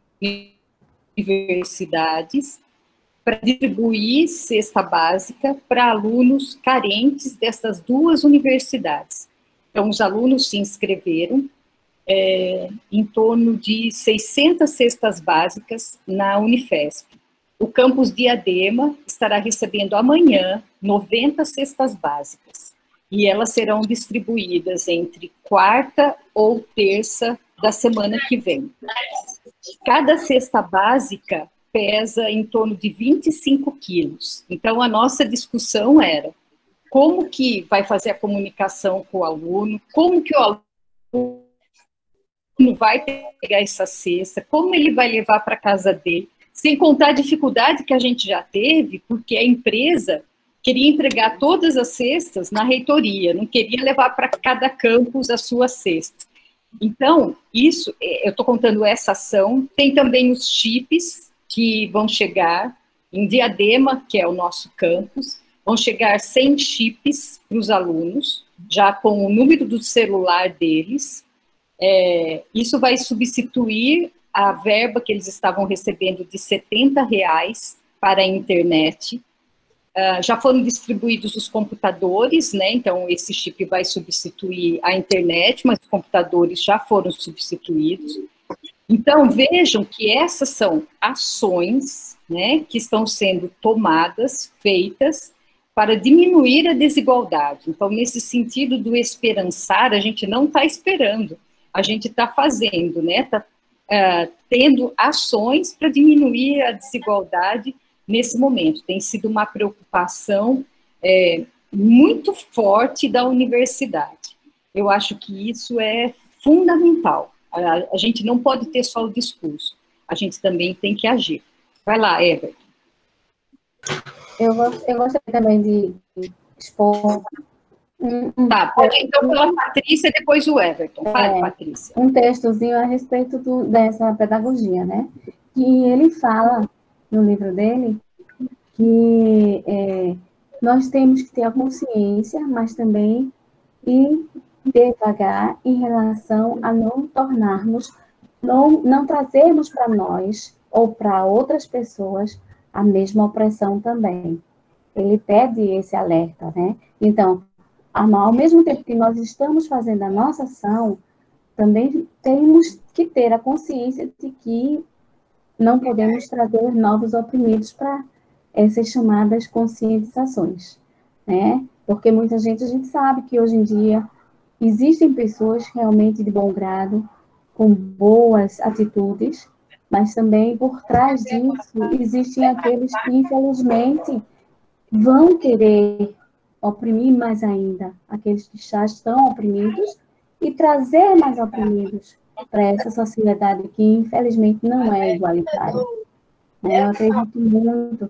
Speaker 4: universidades, para distribuir cesta básica para alunos carentes dessas duas universidades. Então, os alunos se inscreveram é, em torno de seiscentas cestas básicas na Unifesp. O campus Diadema estará recebendo amanhã noventa cestas básicas, e elas serão distribuídas entre quarta ou terça da semana que vem. Cada cesta básica pesa em torno de vinte e cinco quilos. Então, a nossa discussão era como que vai fazer a comunicação com o aluno, como que o aluno vai pegar essa cesta, como ele vai levar para casa dele, sem contar a dificuldade que a gente já teve, porque a empresa queria entregar todas as cestas na reitoria, não queria levar para cada campus as suas cestas. Então, isso, eu estou contando essa ação, tem também os chips, que vão chegar em Diadema, que é o nosso campus, vão chegar cem chips para os alunos, já com o número do celular deles. É, isso vai substituir a verba que eles estavam recebendo de setenta reais para a internet. Uh, já foram distribuídos os computadores, né? Então esse chip vai substituir a internet, mas os computadores já foram substituídos. Então, vejam que essas são ações, né, que estão sendo tomadas, feitas, para diminuir a desigualdade. Então, nesse sentido do esperançar, a gente não está esperando, a gente está fazendo, né, está uh, tendo ações para diminuir a desigualdade nesse momento. Tem sido uma preocupação é, muito forte da universidade. Eu acho que isso é fundamental. A, a gente não pode ter só o discurso, a gente também tem que agir. Vai lá, Everton.
Speaker 5: Eu, eu gostaria também de expor... Um, um,
Speaker 4: tá, pode então pela Patrícia e depois o Everton. Fale, é, Patrícia.
Speaker 5: Um textozinho a respeito do, dessa pedagogia, né? Que ele fala, no livro dele, que é, nós temos que ter a consciência, mas também ir devagar em relação a não tornarmos, não, não trazermos para nós ou para outras pessoas a mesma opressão também. Ele pede esse alerta, né? Então, ao mesmo tempo que nós estamos fazendo a nossa ação, também temos que ter a consciência de que não podemos trazer novos oprimidos para essas chamadas conscientizações, né? Porque muita gente, a gente sabe que hoje em dia existem pessoas realmente de bom grado, com boas atitudes, mas também por trás disso existem aqueles que, infelizmente, vão querer oprimir mais ainda aqueles que já estão oprimidos e trazer mais oprimidos para essa sociedade que, infelizmente, não é igualitária. Eu acredito muito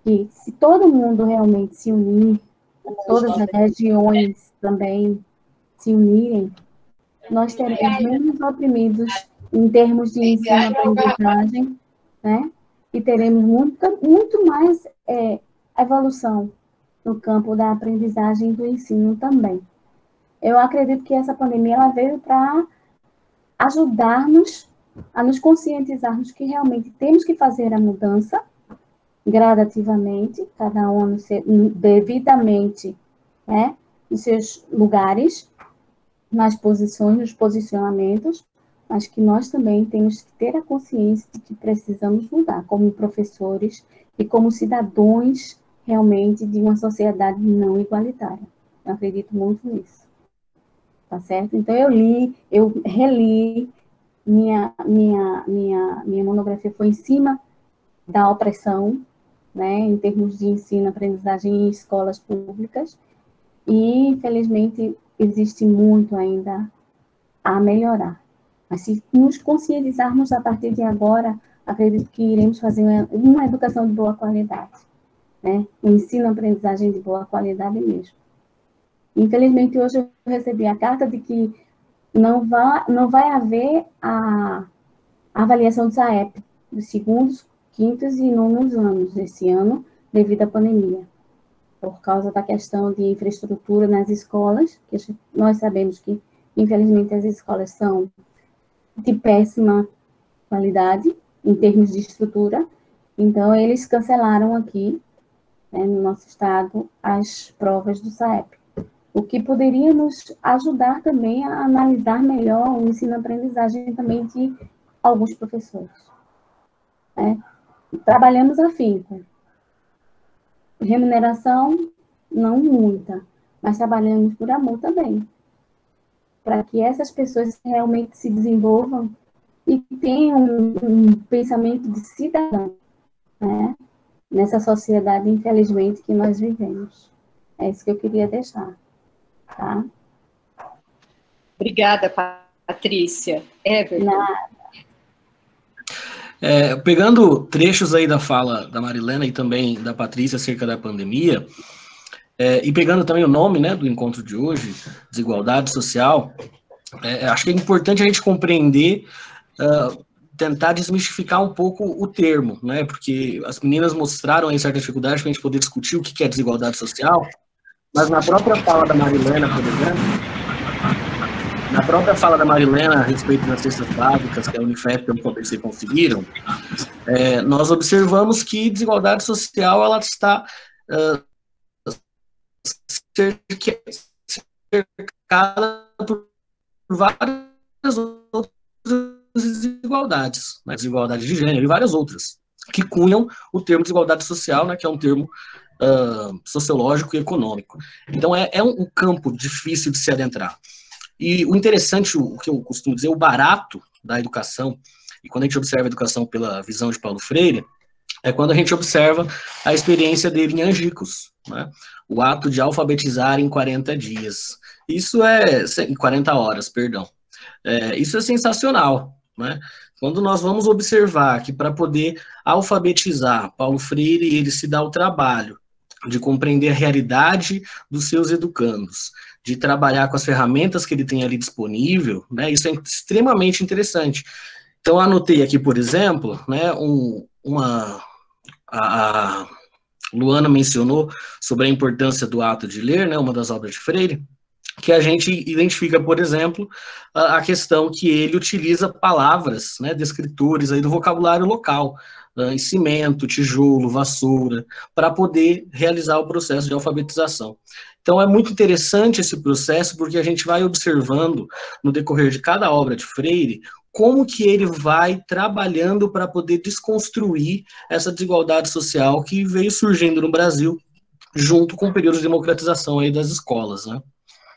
Speaker 5: que se todo mundo realmente se unir, todas as regiões também se unirem, nós teremos menos oprimidos em termos de ensino-aprendizagem, né? E teremos muito, muito mais é, evolução no campo da aprendizagem e do ensino também. Eu acredito que essa pandemia ela veio para ajudar-nos a nos conscientizarmos que realmente temos que fazer a mudança gradativamente, cada um devidamente, né, nos seus lugares, nas posições, nos posicionamentos, mas que nós também temos que ter a consciência de que precisamos mudar como professores e como cidadãos realmente de uma sociedade não igualitária. Eu acredito muito nisso. Tá certo? Então, eu li, eu reli, minha, minha, minha, minha monografia foi em cima da opressão, né, em termos de ensino, aprendizagem em escolas públicas, e, infelizmente, existe muito ainda a melhorar. Mas se nos conscientizarmos a partir de agora, acredito que iremos fazer uma, uma educação de boa qualidade, né, um ensino, aprendizagem de boa qualidade mesmo. Infelizmente, hoje eu recebi a carta de que não vai, não vai haver a, a avaliação do SAEP dos segundos, quintos e nonos anos desse ano, devido à pandemia, por causa da questão de infraestrutura nas escolas, que nós sabemos que, infelizmente, as escolas são de péssima qualidade, em termos de estrutura. Então, eles cancelaram aqui, né, no nosso estado, as provas do SAEP, o que poderia nos ajudar também a analisar melhor o ensino-aprendizagem também de alguns professores. Né? Trabalhamos afinco. Remuneração, não muita, mas trabalhamos por amor também, para que essas pessoas realmente se desenvolvam e tenham um, um pensamento de cidadão, né? Nessa sociedade, infelizmente, que nós vivemos. É isso que eu queria deixar. Tá?
Speaker 4: Obrigada, Patrícia. Everton.
Speaker 2: É, pegando trechos aí da fala da Marilena e também da Patrícia acerca da pandemia, é, e pegando também o nome, né, do encontro de hoje, desigualdade social, é, acho que é importante a gente compreender, uh, tentar desmistificar um pouco o termo, né, porque as meninas mostraram aí certa dificuldade para a gente poder discutir o que é desigualdade social, mas na própria fala da Marilena, por exemplo, na própria fala da Marilena a respeito das cestas básicas que a Unifesp e a U F A B C conseguiram, é, nós observamos que desigualdade social ela está uh, cercada por várias outras desigualdades, né, desigualdade de gênero e várias outras, que cunham o termo desigualdade social, né, que é um termo Uh, sociológico e econômico. Então, é, é um campo difícil de se adentrar. E o interessante, o que eu costumo dizer, o barato da educação, e quando a gente observa a educação pela visão de Paulo Freire, é quando a gente observa a experiência dele em Angicos, né? O ato de alfabetizar em quarenta dias. Isso é... em quarenta horas, perdão. É, isso é sensacional, né? Quando nós vamos observar que para poder alfabetizar, Paulo Freire, ele se dá o trabalho de compreender a realidade dos seus educandos, de trabalhar com as ferramentas que ele tem ali disponível, né? Isso é extremamente interessante. Então, anotei aqui, por exemplo, né, um, uma, a, a Luana mencionou sobre a importância do ato de ler, né, uma das obras de Freire, que a gente identifica, por exemplo, a, a questão que ele utiliza palavras, né, descritores aí do vocabulário local, Uh, cimento, tijolo, vassoura, para poder realizar o processo de alfabetização. Então, é muito interessante esse processo, porque a gente vai observando, no decorrer de cada obra de Freire, como que ele vai trabalhando para poder desconstruir essa desigualdade social que veio surgindo no Brasil, junto com o período de democratização aí das escolas, né?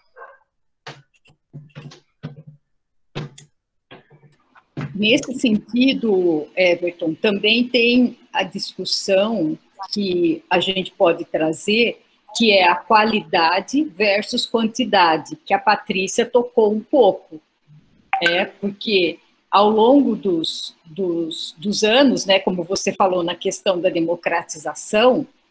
Speaker 4: Nesse sentido, Everton, também tem a discussão que a gente pode trazer, que é a qualidade versus quantidade, que a Patrícia tocou um pouco. É, porque ao longo dos, dos, dos anos, né, como você falou na questão da democratização,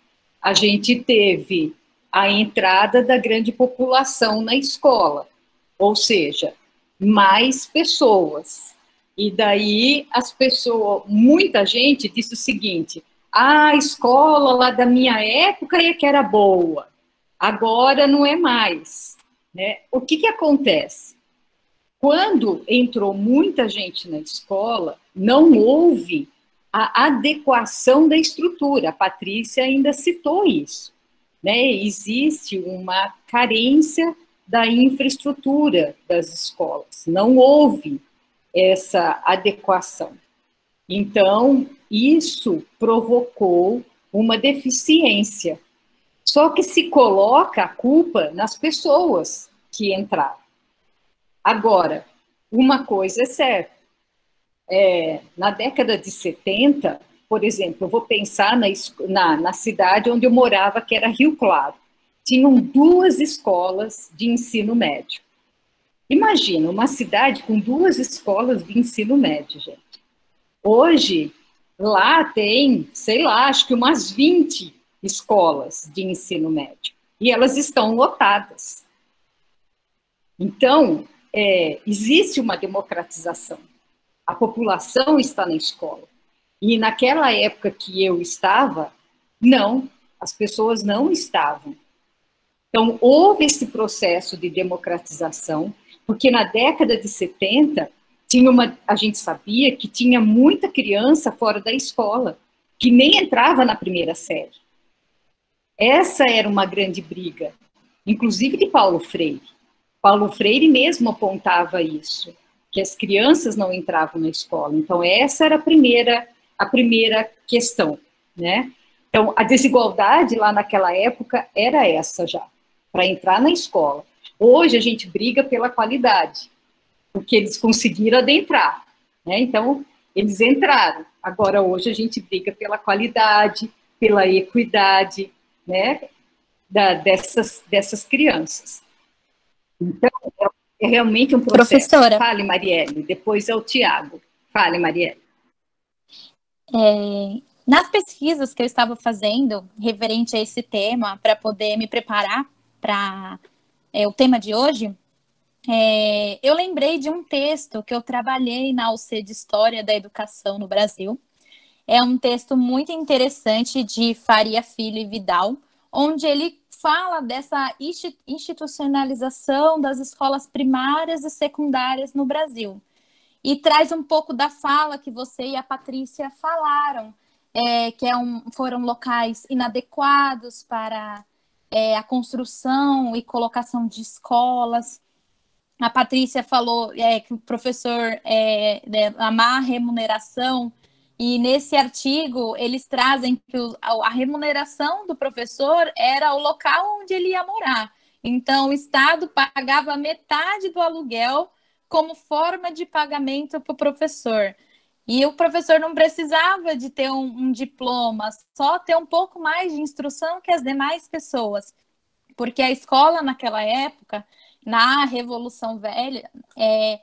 Speaker 4: a gente teve a entrada da grande população na escola, ou seja, mais pessoas. E daí as pessoas, muita gente disse o seguinte: ah, a escola lá da minha época é que era boa, agora não é mais, né? O que que acontece? Quando entrou muita gente na escola, não houve a adequação da estrutura. A Patrícia ainda citou isso, né? Existe uma carência da infraestrutura das escolas, não houve essa adequação. Então, isso provocou uma deficiência. Só que se coloca a culpa nas pessoas que entraram. Agora, uma coisa é certa, é, na década de setenta, por exemplo, eu vou pensar na, na, na cidade onde eu morava, que era Rio Claro. Tinham duas escolas de ensino médio. Imagina, uma cidade com duas escolas de ensino médio, gente. Hoje, lá tem, sei lá, acho que umas vinte escolas de ensino médio. E elas estão lotadas. Então, é, existe uma democratização. A população está na escola. E naquela época que eu estava, não, as pessoas não estavam. Então, houve esse processo de democratização, porque na década de setenta, tinha uma, a gente sabia que tinha muita criança fora da escola, que nem entrava na primeira série. Essa era uma grande briga, inclusive de Paulo Freire. Paulo Freire mesmo apontava isso, que as crianças não entravam na escola. Então, essa era a primeira, a primeira questão, né? Então, a desigualdade lá naquela época era essa já, para entrar na escola. Hoje a gente briga pela qualidade, porque eles conseguiram adentrar, né? Então, eles entraram. Agora, hoje a gente briga pela qualidade, pela equidade, né? Da, dessas, dessas crianças. Então, é realmente um processo.
Speaker 8: Professora.
Speaker 4: Fale, Marielle, depois é o Tiago. Fale, Marielle.
Speaker 8: É, nas pesquisas que eu estava fazendo referente a esse tema, para poder me preparar para é, o tema de hoje, é, eu lembrei de um texto que eu trabalhei na U C de História da Educação no Brasil. É um texto muito interessante de Faria Filho e Vidal, onde ele fala dessa institucionalização das escolas primárias e secundárias no Brasil. E traz um pouco da fala que você e a Patrícia falaram, é, que é um, foram locais inadequados para é, a construção e colocação de escolas. A Patrícia falou é, que o professor é, é, a má remuneração, e nesse artigo eles trazem que o, a remuneração do professor era o local onde ele ia morar. Então, o Estado pagava metade do aluguel como forma de pagamento para o professor. E o professor não precisava de ter um, um diploma, só ter um pouco mais de instrução que as demais pessoas. Porque a escola, naquela época, na Revolução Velha, é,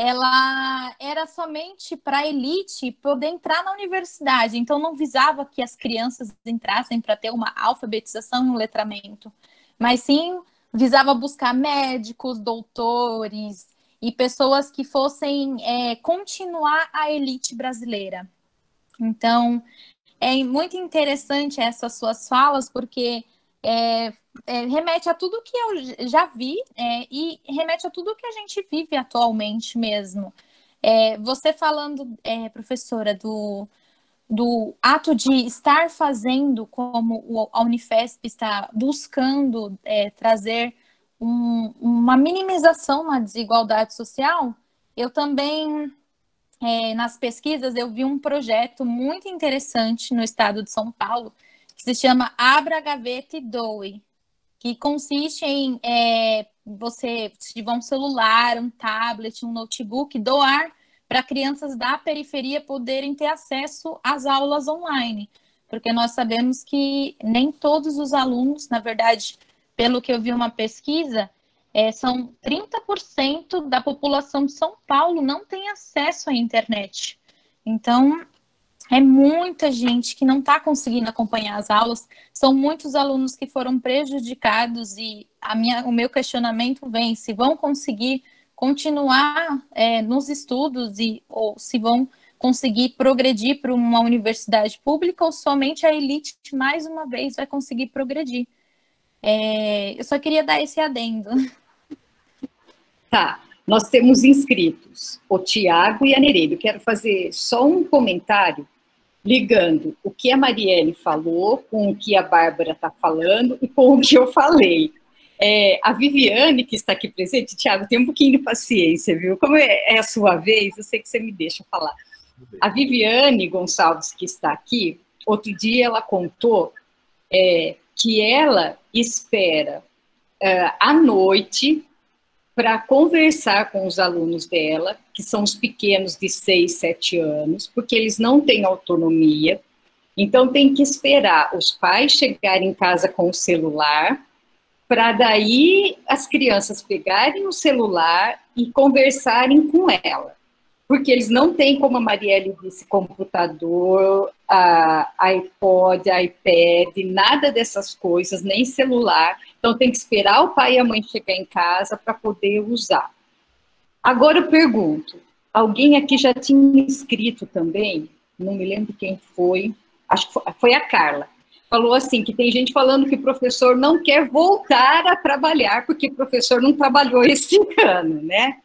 Speaker 8: ela era somente para a elite poder entrar na universidade. Então, não visava que as crianças entrassem para ter uma alfabetização e um letramento, mas sim visava buscar médicos, doutores e pessoas que fossem é, continuar a elite brasileira. Então, é muito interessante essas suas falas, porque é, é, remete a tudo que eu já vi é, e remete a tudo que a gente vive atualmente mesmo. É, você falando, é, professora, do, do ato de estar fazendo, como a Unifesp está buscando é, trazer um, uma minimização na desigualdade social, eu também, é, nas pesquisas, eu vi um projeto muito interessante no estado de São Paulo, que se chama Abra a Gaveta e Doe, que consiste em é, você, se tiver um celular, um tablet, um notebook, doar para crianças da periferia poderem ter acesso às aulas online, porque nós sabemos que nem todos os alunos, na verdade, pelo que eu vi uma pesquisa, é, são trinta por cento da população de São Paulo não tem acesso à internet. Então, É muita gente que não está conseguindo acompanhar as aulas, são muitos alunos que foram prejudicados e a minha, o meu questionamento vem se vão conseguir continuar é, nos estudos e, ou se vão conseguir progredir para uma universidade pública ou somente a elite, mais uma vez, vai conseguir progredir. É, eu só queria dar esse adendo.
Speaker 4: Tá, nós temos inscritos o Tiago e a Nereida. Eu quero fazer só um comentário ligando o que a Marielle falou com o que a Bárbara está falando e com o que eu falei. É, a Viviane, que está aqui presente, Tiago, tem um pouquinho de paciência, viu? Como é, é a sua vez, eu sei que você me deixa falar. A Viviane Gonçalves, que está aqui, outro dia ela contou é, que ela espera é, à noite para conversar com os alunos dela, que são os pequenos de seis, sete anos, porque eles não têm autonomia, então tem que esperar os pais chegarem em casa com o celular, para daí as crianças pegarem o celular e conversarem com ela. Porque eles não têm, como a Marielle disse, computador, a, iPod, iPad, nada dessas coisas, nem celular. Então tem que esperar o pai e a mãe chegar em casa para poder usar. Agora eu pergunto, alguém aqui já tinha escrito também? Não me lembro quem foi, acho que foi, foi a Carla. Falou assim, que tem gente falando que o professor não quer voltar a trabalhar, porque o professor não trabalhou esse ano, né?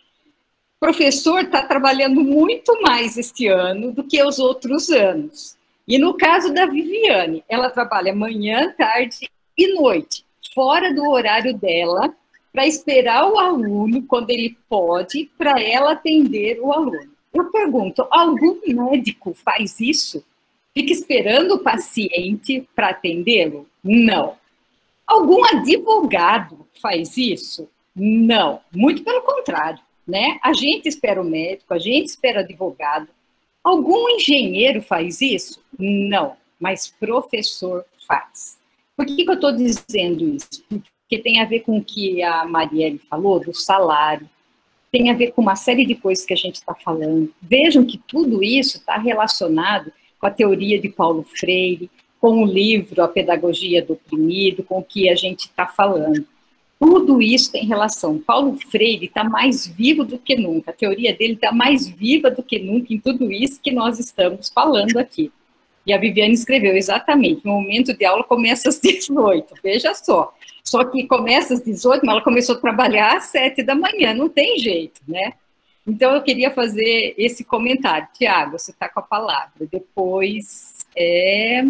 Speaker 4: O professor está trabalhando muito mais este ano do que os outros anos. E no caso da Viviane, ela trabalha manhã, tarde e noite, fora do horário dela, para esperar o aluno, quando ele pode, para ela atender o aluno. Eu pergunto, algum médico faz isso? Fica esperando o paciente para atendê-lo? Não. Algum advogado faz isso? Não. Muito pelo contrário, né? A gente espera o médico, a gente espera o advogado. Algum engenheiro faz isso? Não. Mas professor faz. Por que, que eu estou dizendo isso? Porque tem a ver com o que a Marielle falou, do salário. Tem a ver com uma série de coisas que a gente está falando. Vejam que tudo isso está relacionado com a teoria de Paulo Freire, com o livro A Pedagogia do Oprimido, com o que a gente está falando. Tudo isso tem relação. Paulo Freire está mais vivo do que nunca, a teoria dele está mais viva do que nunca em tudo isso que nós estamos falando aqui. E a Viviane escreveu exatamente, o momento de aula começa às dezoito, veja só. Só que começa às dezoito, mas ela começou a trabalhar às sete da manhã, não tem jeito, né? Então, eu queria fazer esse comentário. Tiago, você está com a palavra. Depois, é...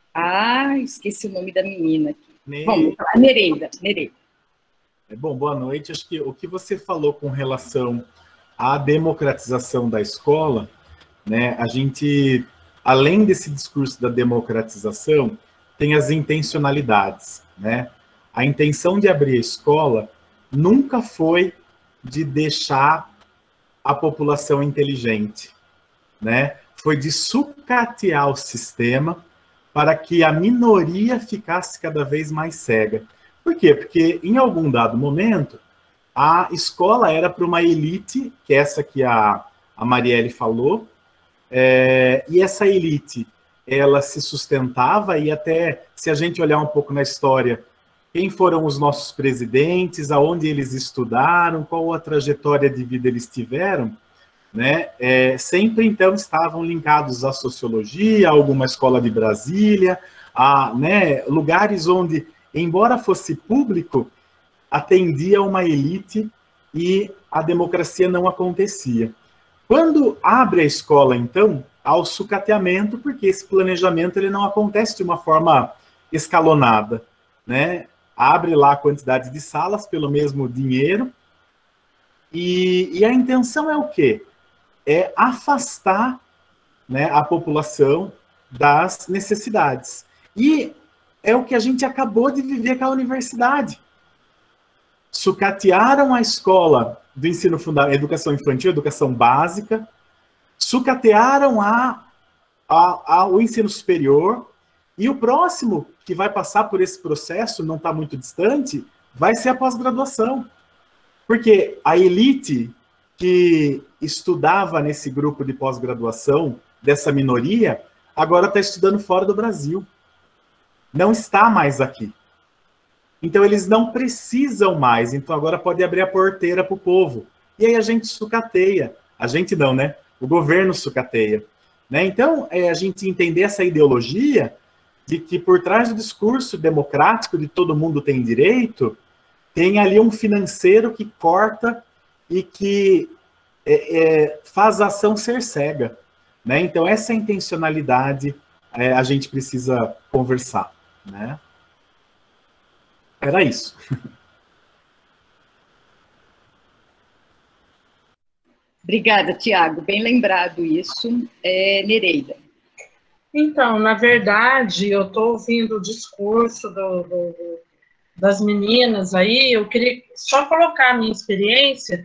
Speaker 4: Ah, esqueci o nome da menina aqui. Ne... Bom, a Nereida. Nereida.
Speaker 12: É, bom, boa noite. Acho que o que você falou com relação à democratização da escola, né, a gente, além desse discurso da democratização, tem as intencionalidades, né? A intenção de abrir a escola nunca foi de deixar a população inteligente, né? Foi de sucatear o sistema para que a minoria ficasse cada vez mais cega. Por quê? Porque em algum dado momento a escola era para uma elite, que é essa que a, a Marielle falou, é, e essa elite ela se sustentava, e até se a gente olhar um pouco na história, quem foram os nossos presidentes, aonde eles estudaram, qual a trajetória de vida eles tiveram, né? É, sempre, então, estavam linkados à sociologia, a alguma escola de Brasília, a, né, lugares onde, embora fosse público, atendia uma elite e a democracia não acontecia. Quando abre a escola, então, há o sucateamento, porque esse planejamento ele não acontece de uma forma escalonada, né? Abre lá a quantidade de salas pelo mesmo dinheiro, e, e a intenção é o quê? É afastar, né, a população das necessidades. E é o que a gente acabou de viver com a universidade. Sucatearam a escola do ensino fundamental, educação infantil, educação básica, sucatearam a, a, a, o ensino superior, e o próximo que vai passar por esse processo, não está muito distante, vai ser a pós-graduação. Porque a elite que estudava nesse grupo de pós-graduação, dessa minoria, agora está estudando fora do Brasil. Não está mais aqui. Então, eles não precisam mais. Então, agora pode abrir a porteira para o povo. E aí a gente sucateia. A gente não, né? O governo sucateia. Né? Então, é a gente entender essa ideologia de que por trás do discurso democrático de todo mundo tem direito, tem ali um financeiro que corta e que é, é, faz a ação ser cega. Né? Então, essa intencionalidade é, a gente precisa conversar. Né? Era isso.
Speaker 4: Obrigada, Tiago. Bem lembrado isso. É, Nereida.
Speaker 10: Então, na verdade, eu estou ouvindo o discurso do, do, das meninas aí, eu queria só colocar a minha experiência.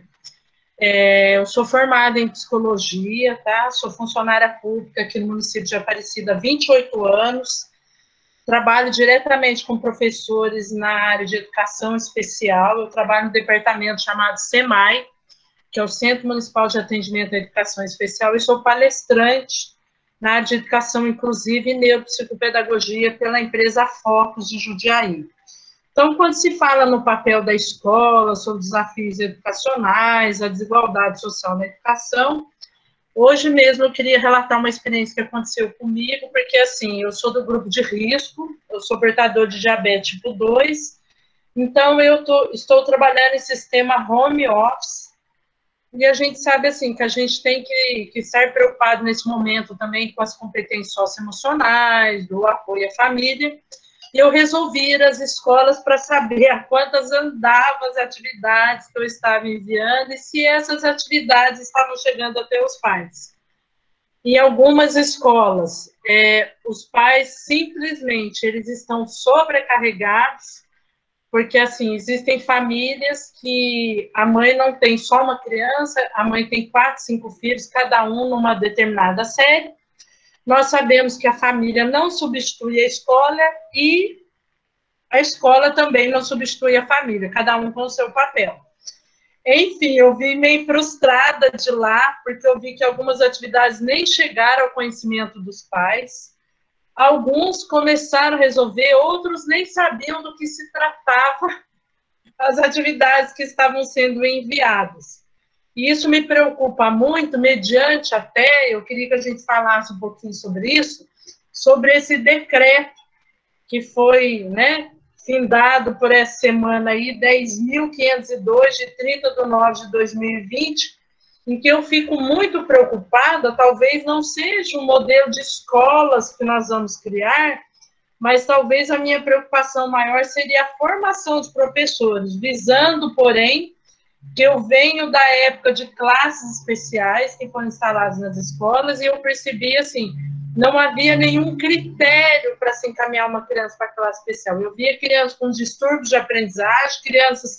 Speaker 10: É, eu sou formada em psicologia, tá? Sou funcionária pública aqui no município de Aparecida há vinte e oito anos. Trabalho diretamente com professores na área de educação especial. Eu trabalho no departamento chamado SEMAI, que é o Centro Municipal de Atendimento à Educação Especial, e sou palestrante na área de educação inclusiva e neuropsicopedagogia pela empresa Focus de Jundiaí. Então, quando se fala no papel da escola, sobre desafios educacionais, a desigualdade social na educação, hoje mesmo eu queria relatar uma experiência que aconteceu comigo, porque, assim, eu sou do grupo de risco, eu sou portador de diabetes tipo dois, então eu tô, estou trabalhando em sistema home office, e a gente sabe, assim, que a gente tem que, que estar preocupado nesse momento também com as competências socioemocionais, do apoio à família, e eu resolvi ir às escolas para saber a quantas andavam as atividades que eu estava enviando e se essas atividades estavam chegando até os pais. Em algumas escolas, é, os pais simplesmente eles estão sobrecarregados, porque, assim, existem famílias que a mãe não tem só uma criança, a mãe tem quatro, cinco filhos, cada um numa determinada série. Nós sabemos que a família não substitui a escola e a escola também não substitui a família, cada um com o seu papel. Enfim, eu vim meio frustrada de lá, porque eu vi que algumas atividades nem chegaram ao conhecimento dos pais. Alguns começaram a resolver, outros nem sabiam do que se tratava as atividades que estavam sendo enviadas. E isso me preocupa muito, mediante até, eu queria que a gente falasse um pouquinho sobre isso, sobre esse decreto que foi, né, findado por essa semana aí, dez mil quinhentos e dois, de trinta de nove de dois mil e vinte, em que eu fico muito preocupada, talvez não seja um modelo de escolas que nós vamos criar, mas talvez a minha preocupação maior seria a formação de professores, visando, porém, que eu venho da época de classes especiais que foram instaladas nas escolas, e eu percebi, assim, não havia nenhum critério para se encaminhar uma criança para a classe especial. Eu via crianças com distúrbios de aprendizagem, crianças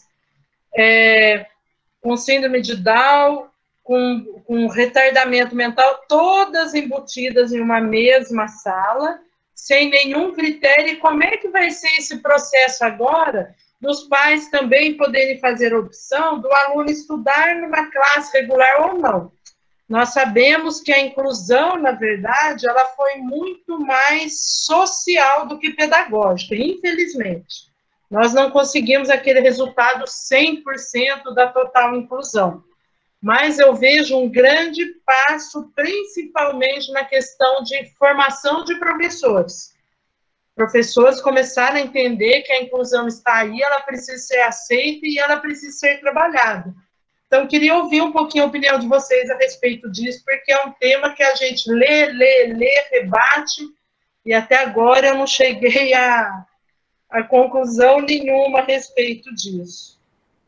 Speaker 10: é, com síndrome de Down, com, com retardamento mental, todas embutidas em uma mesma sala, sem nenhum critério. E como é que vai ser esse processo agora dos pais também poderem fazer a opção do aluno estudar numa classe regular ou não? Nós sabemos que a inclusão, na verdade, ela foi muito mais social do que pedagógica, infelizmente. Nós não conseguimos aquele resultado cem por cento da total inclusão. Mas eu vejo um grande passo, principalmente na questão de formação de professores. Professores começaram a entender que a inclusão está aí, ela precisa ser aceita e ela precisa ser trabalhada. Então, queria ouvir um pouquinho a opinião de vocês a respeito disso, porque é um tema que a gente lê, lê, lê, rebate, e até agora eu não cheguei a, a conclusão nenhuma a respeito disso.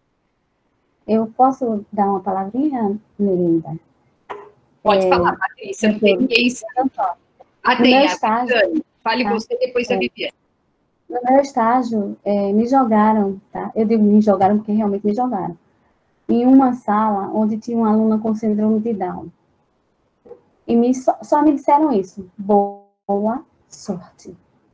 Speaker 5: Eu posso dar uma palavrinha, Melinda?
Speaker 4: Pode
Speaker 5: é,
Speaker 4: falar, Patrícia, não tem ninguém. Ah,
Speaker 5: no
Speaker 4: tem,
Speaker 5: meu
Speaker 4: a
Speaker 5: estágio,
Speaker 4: Viviane. Fale
Speaker 5: tá?
Speaker 4: você, depois
Speaker 5: é,
Speaker 4: a Viviane.
Speaker 5: No meu estágio, é, me jogaram, tá? Eu digo me jogaram porque realmente me jogaram. Em uma sala onde tinha uma aluna com síndrome de Down. E me, só, só me disseram isso. Boa sorte.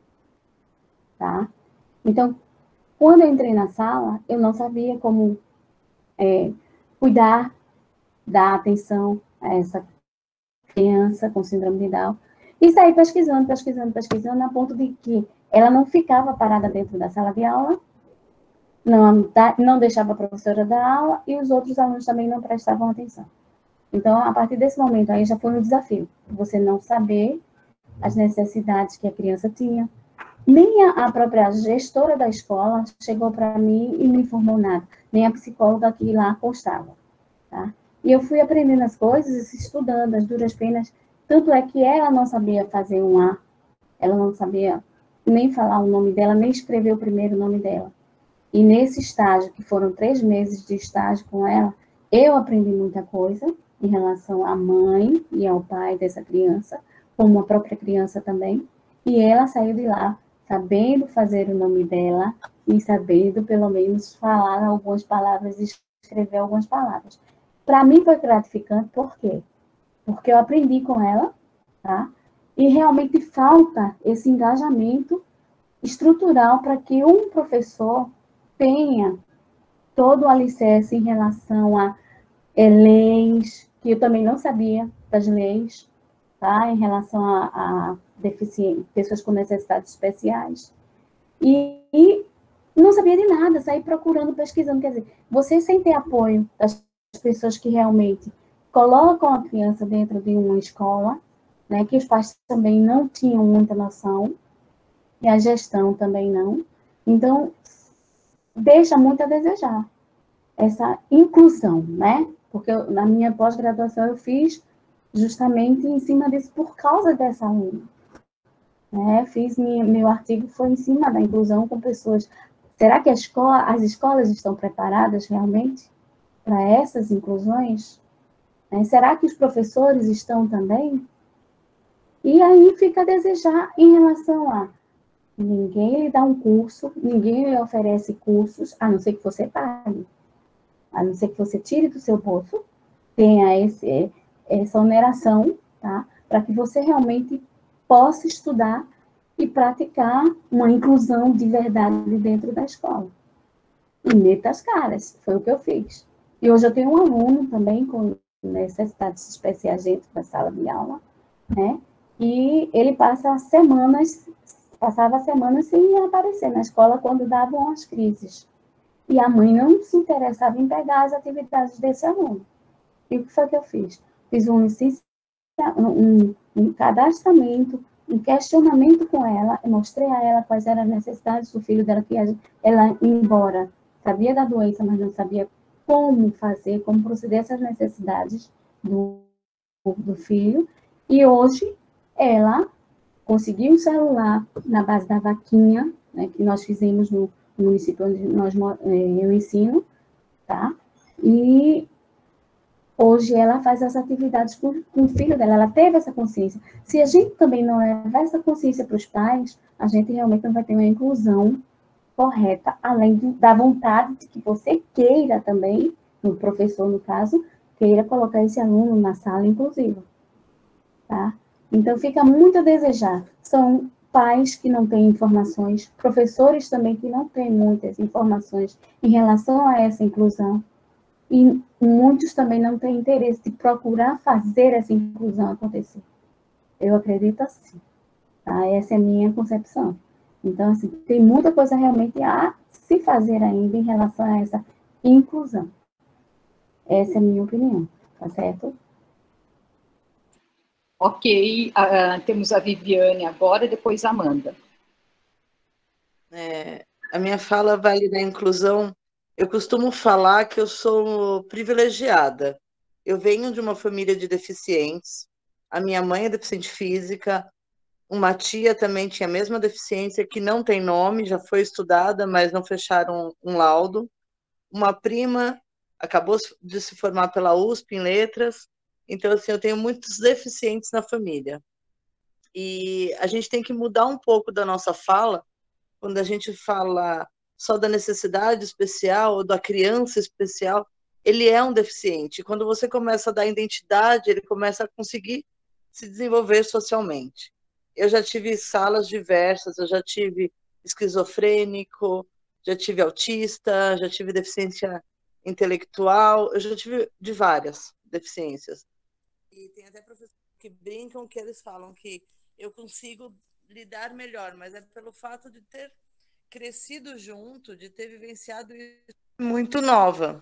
Speaker 5: Tá? Então, quando eu entrei na sala, eu não sabia como é, cuidar, dar atenção a essa criança com síndrome de Down, e saí pesquisando, pesquisando, pesquisando, a ponto de que ela não ficava parada dentro da sala de aula, não, não deixava a professora dar aula, e os outros alunos também não prestavam atenção. Então, a partir desse momento, aí já foi um desafio, você não saber as necessidades que a criança tinha. Nem a, a própria gestora da escola chegou para mim e me informou nada, nem a psicóloga que lá constava, tá? E eu fui aprendendo as coisas, estudando as duras penas, tanto é que ela não sabia fazer um A, ela não sabia nem falar o nome dela, nem escrever o primeiro nome dela. E nesse estágio, que foram três meses de estágio com ela, eu aprendi muita coisa em relação à mãe e ao pai dessa criança, como a própria criança também, e ela saiu de lá sabendo fazer o nome dela e sabendo, pelo menos, falar algumas palavras e escrever algumas palavras. Para mim foi gratificante, por quê? Porque eu aprendi com ela, tá? E realmente falta esse engajamento estrutural para que um professor tenha todo o alicerce em relação a é, leis, que eu também não sabia das leis, tá? Em relação a, a deficientes, pessoas com necessidades especiais. E, e não sabia de nada, saí procurando, pesquisando. Quer dizer, você sem ter apoio das pessoas que realmente colocam a criança dentro de uma escola, né, que os pais também não tinham muita noção, e a gestão também não. Então, deixa muito a desejar essa inclusão, né? Porque eu, na minha pós-graduação eu fiz justamente em cima disso, por causa dessa aluna. Né? Fiz minha, meu artigo foi em cima da inclusão com pessoas. Será que a escola, as escolas estão preparadas realmente para essas inclusões? Né? Será que os professores estão também? E aí fica a desejar em relação a ninguém lhe dá um curso, ninguém lhe oferece cursos, a não ser que você pague, a não ser que você tire do seu bolso, tenha esse, essa oneração, tá? Para que você realmente possa estudar e praticar uma inclusão de verdade dentro da escola. E meta as caras, foi o que eu fiz. E hoje eu tenho um aluno também com necessidades especiais dentro da sala de aula, né? E ele passa semanas, passava semanas sem aparecer na escola quando davam as crises. E a mãe não se interessava em pegar as atividades desse aluno. E o que foi que eu fiz? Fiz um, um, um cadastramento, um questionamento com ela, eu mostrei a ela quais eram as necessidades do filho dela, que ela, embora sabia da doença, mas não sabia como fazer, como proceder essas necessidades do, do filho. E hoje, ela conseguiu um celular na base da vaquinha, né, que nós fizemos no, no município onde nós, eu ensino, tá? E hoje ela faz as atividades com, com o filho dela, ela teve essa consciência. Se a gente também não levar essa consciência para os pais, a gente realmente não vai ter uma inclusão correta, além de, da vontade de que você queira também, o professor no caso, queira colocar esse aluno na sala inclusiva, tá? Então fica muito a desejar. São pais que não têm informações, professores também que não têm muitas informações em relação a essa inclusão. E muitos também não têm interesse de procurar fazer essa inclusão acontecer. Eu acredito assim. Tá? Essa é a minha concepção. Então, assim, tem muita coisa realmente a se fazer ainda em relação a essa inclusão. Essa é a minha opinião, tá certo?
Speaker 4: Ok, uh, temos a Viviane agora, depois a Amanda.
Speaker 7: É, a minha fala vale da inclusão. Eu costumo falar que eu sou privilegiada. Eu venho de uma família de deficientes. A minha mãe é deficiente física. Uma tia também tinha a mesma deficiência, que não tem nome, já foi estudada, mas não fecharam um laudo. Uma prima acabou de se formar pela U S P em letras. Então, assim, eu tenho muitos deficientes na família. E a gente tem que mudar um pouco da nossa fala, quando a gente fala só da necessidade especial ou da criança especial, ele é um deficiente. Quando você começa a dar identidade, ele começa a conseguir se desenvolver socialmente. Eu já tive salas diversas, eu já tive esquizofrênico, já tive autista, já tive deficiência intelectual, eu já tive de várias deficiências. E tem até professor que brincam que eles falam que eu consigo lidar melhor, mas é pelo fato de ter crescido junto, de ter vivenciado isso muito nova,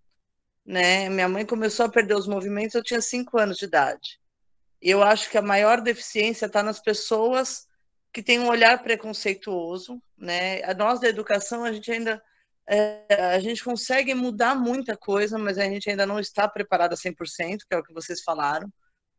Speaker 7: né? Minha mãe começou a perder os movimentos, eu tinha cinco anos de idade. E eu acho que a maior deficiência está nas pessoas que têm um olhar preconceituoso, né? A nós da educação, a gente ainda é, a gente consegue mudar muita coisa, mas a gente ainda não está preparada cem por cento, que é o que vocês falaram.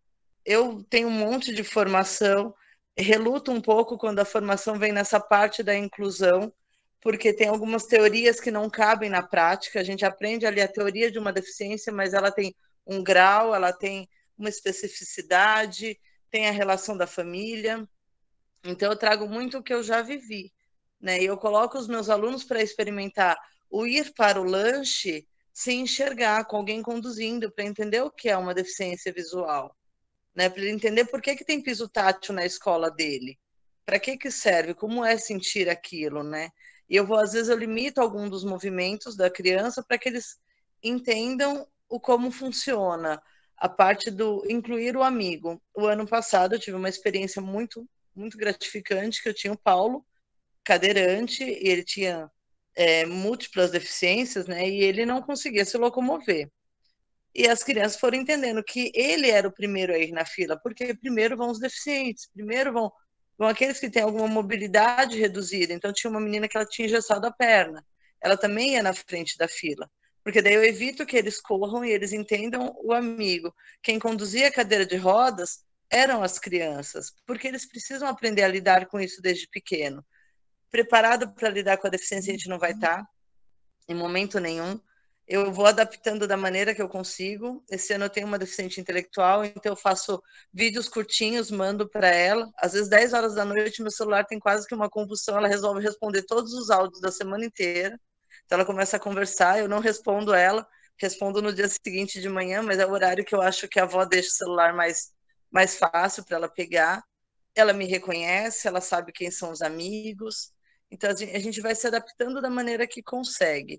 Speaker 7: Eu tenho um monte de formação, reluto um pouco quando a formação vem nessa parte da inclusão, porque tem algumas teorias que não cabem na prática. A gente aprende ali a teoria de uma deficiência, mas ela tem um grau, ela tem uma especificidade, tem a relação da família. Então, eu trago muito o que eu já vivi, né? E eu coloco os meus alunos para experimentar o ir para o lanche sem enxergar, com alguém conduzindo, para entender o que é uma deficiência visual, né? Para ele entender por que, que tem piso tátil na escola dele, para que, que serve, como é sentir aquilo, né? E eu vou, às vezes, eu limito algum dos movimentos da criança para que eles entendam o como funciona a parte do incluir o amigo. O ano passado eu tive uma experiência muito, muito gratificante, que eu tinha o Paulo, cadeirante, e ele tinha é, múltiplas deficiências, né? E ele não conseguia se locomover. E as crianças foram entendendo que ele era o primeiro a ir na fila, porque primeiro vão os deficientes, primeiro vão vão aqueles que têm alguma mobilidade reduzida. Então, tinha uma menina que ela tinha engessado a perna. Ela também ia na frente da fila. Porque daí eu evito que eles corram e eles entendam o amigo. Quem conduzia a cadeira de rodas eram as crianças, porque eles precisam aprender a lidar com isso desde pequeno. Preparado para lidar com a deficiência, a gente não vai estar, em momento nenhum. Eu vou adaptando da maneira que eu consigo. Esse ano eu tenho uma deficiente intelectual, então eu faço vídeos curtinhos, mando para ela. Às vezes, dez horas da noite, meu celular tem quase que uma convulsão, ela resolve responder todos os áudios da semana inteira. Então ela começa a conversar, eu não respondo ela, respondo no dia seguinte de manhã, mas é o horário que eu acho que a avó deixa o celular mais, mais fácil para ela pegar. Ela me reconhece, ela sabe quem são os amigos. Então a gente vai se adaptando da maneira que consegue.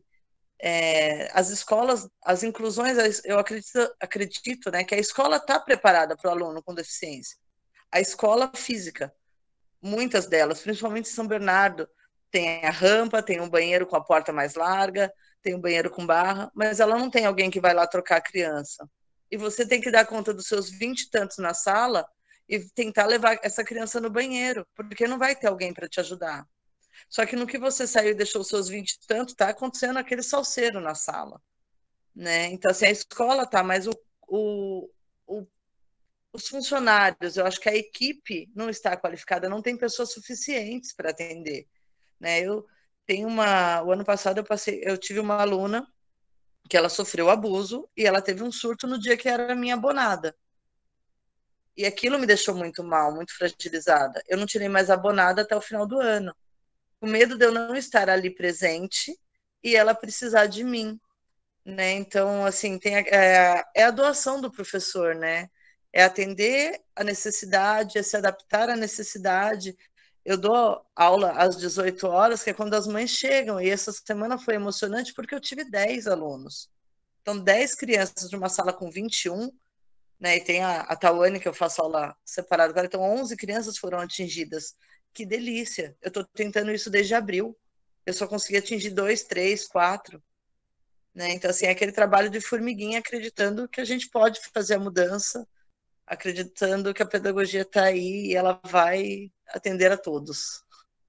Speaker 7: É, as escolas, as inclusões, eu acredito, acredito né, que a escola está preparada para o aluno com deficiência. A escola física, muitas delas, principalmente em São Bernardo, tem a rampa, tem um banheiro com a porta mais larga, tem um banheiro com barra, mas ela não tem alguém que vai lá trocar a criança. E você tem que dar conta dos seus vinte e tantos na sala e tentar levar essa criança no banheiro, porque não vai ter alguém para te ajudar. Só que no que você saiu e deixou os seus vinte e tanto, está acontecendo aquele salseiro na sala, né? Então, assim, a escola tá, mas o, o, o, os funcionários, eu acho que a equipe não está qualificada, não tem pessoas suficientes para atender, né? Eu tenho uma... O ano passado eu passei, eu tive uma aluna que ela sofreu abuso e ela teve um surto no dia que era minha abonada. E aquilo me deixou muito mal, muito fragilizada. Eu não tirei mais a abonada até o final do ano. O medo de eu não estar ali presente e ela precisar de mim, né? Então, assim, tem a, é, é a doação do professor, né? É atender a necessidade, é se adaptar à necessidade. Eu dou aula às dezoito horas, que é quando as mães chegam, e essa semana foi emocionante porque eu tive dez alunos. Então, dez crianças de uma sala com vinte e um, né? E tem a, a Tawane, que eu faço aula separada agora, então onze crianças foram atingidas. Que delícia, eu estou tentando isso desde abril, eu só consegui atingir dois, três, quatro, né? Então, assim, é aquele trabalho de formiguinha, acreditando que a gente pode fazer a mudança, acreditando que a pedagogia está aí e ela vai atender a todos.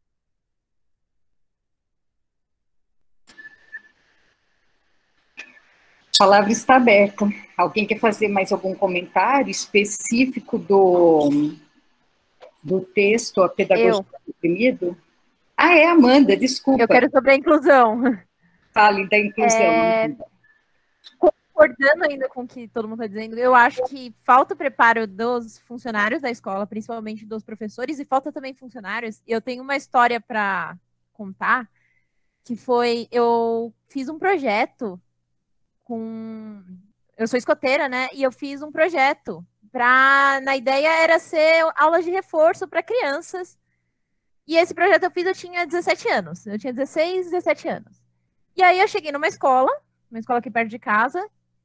Speaker 4: A palavra está aberta. Alguém quer fazer mais algum comentário específico do... do texto, a pedagogia do oprimido? Ah, é Amanda, desculpa.
Speaker 9: Eu quero sobre a inclusão.
Speaker 4: Fale da inclusão.
Speaker 9: É... Concordando ainda com o que todo mundo está dizendo, eu acho que falta preparo dos funcionários da escola, principalmente dos professores, e falta também funcionários. Eu tenho uma história para contar, que foi, eu fiz um projeto com... Eu sou escoteira, né? E eu fiz um projeto Pra, na ideia era ser aulas de reforço para crianças. E esse projeto eu fiz, eu tinha dezessete anos. Eu tinha dezesseis, dezessete anos. E aí eu cheguei numa escola, uma escola aqui perto de casa,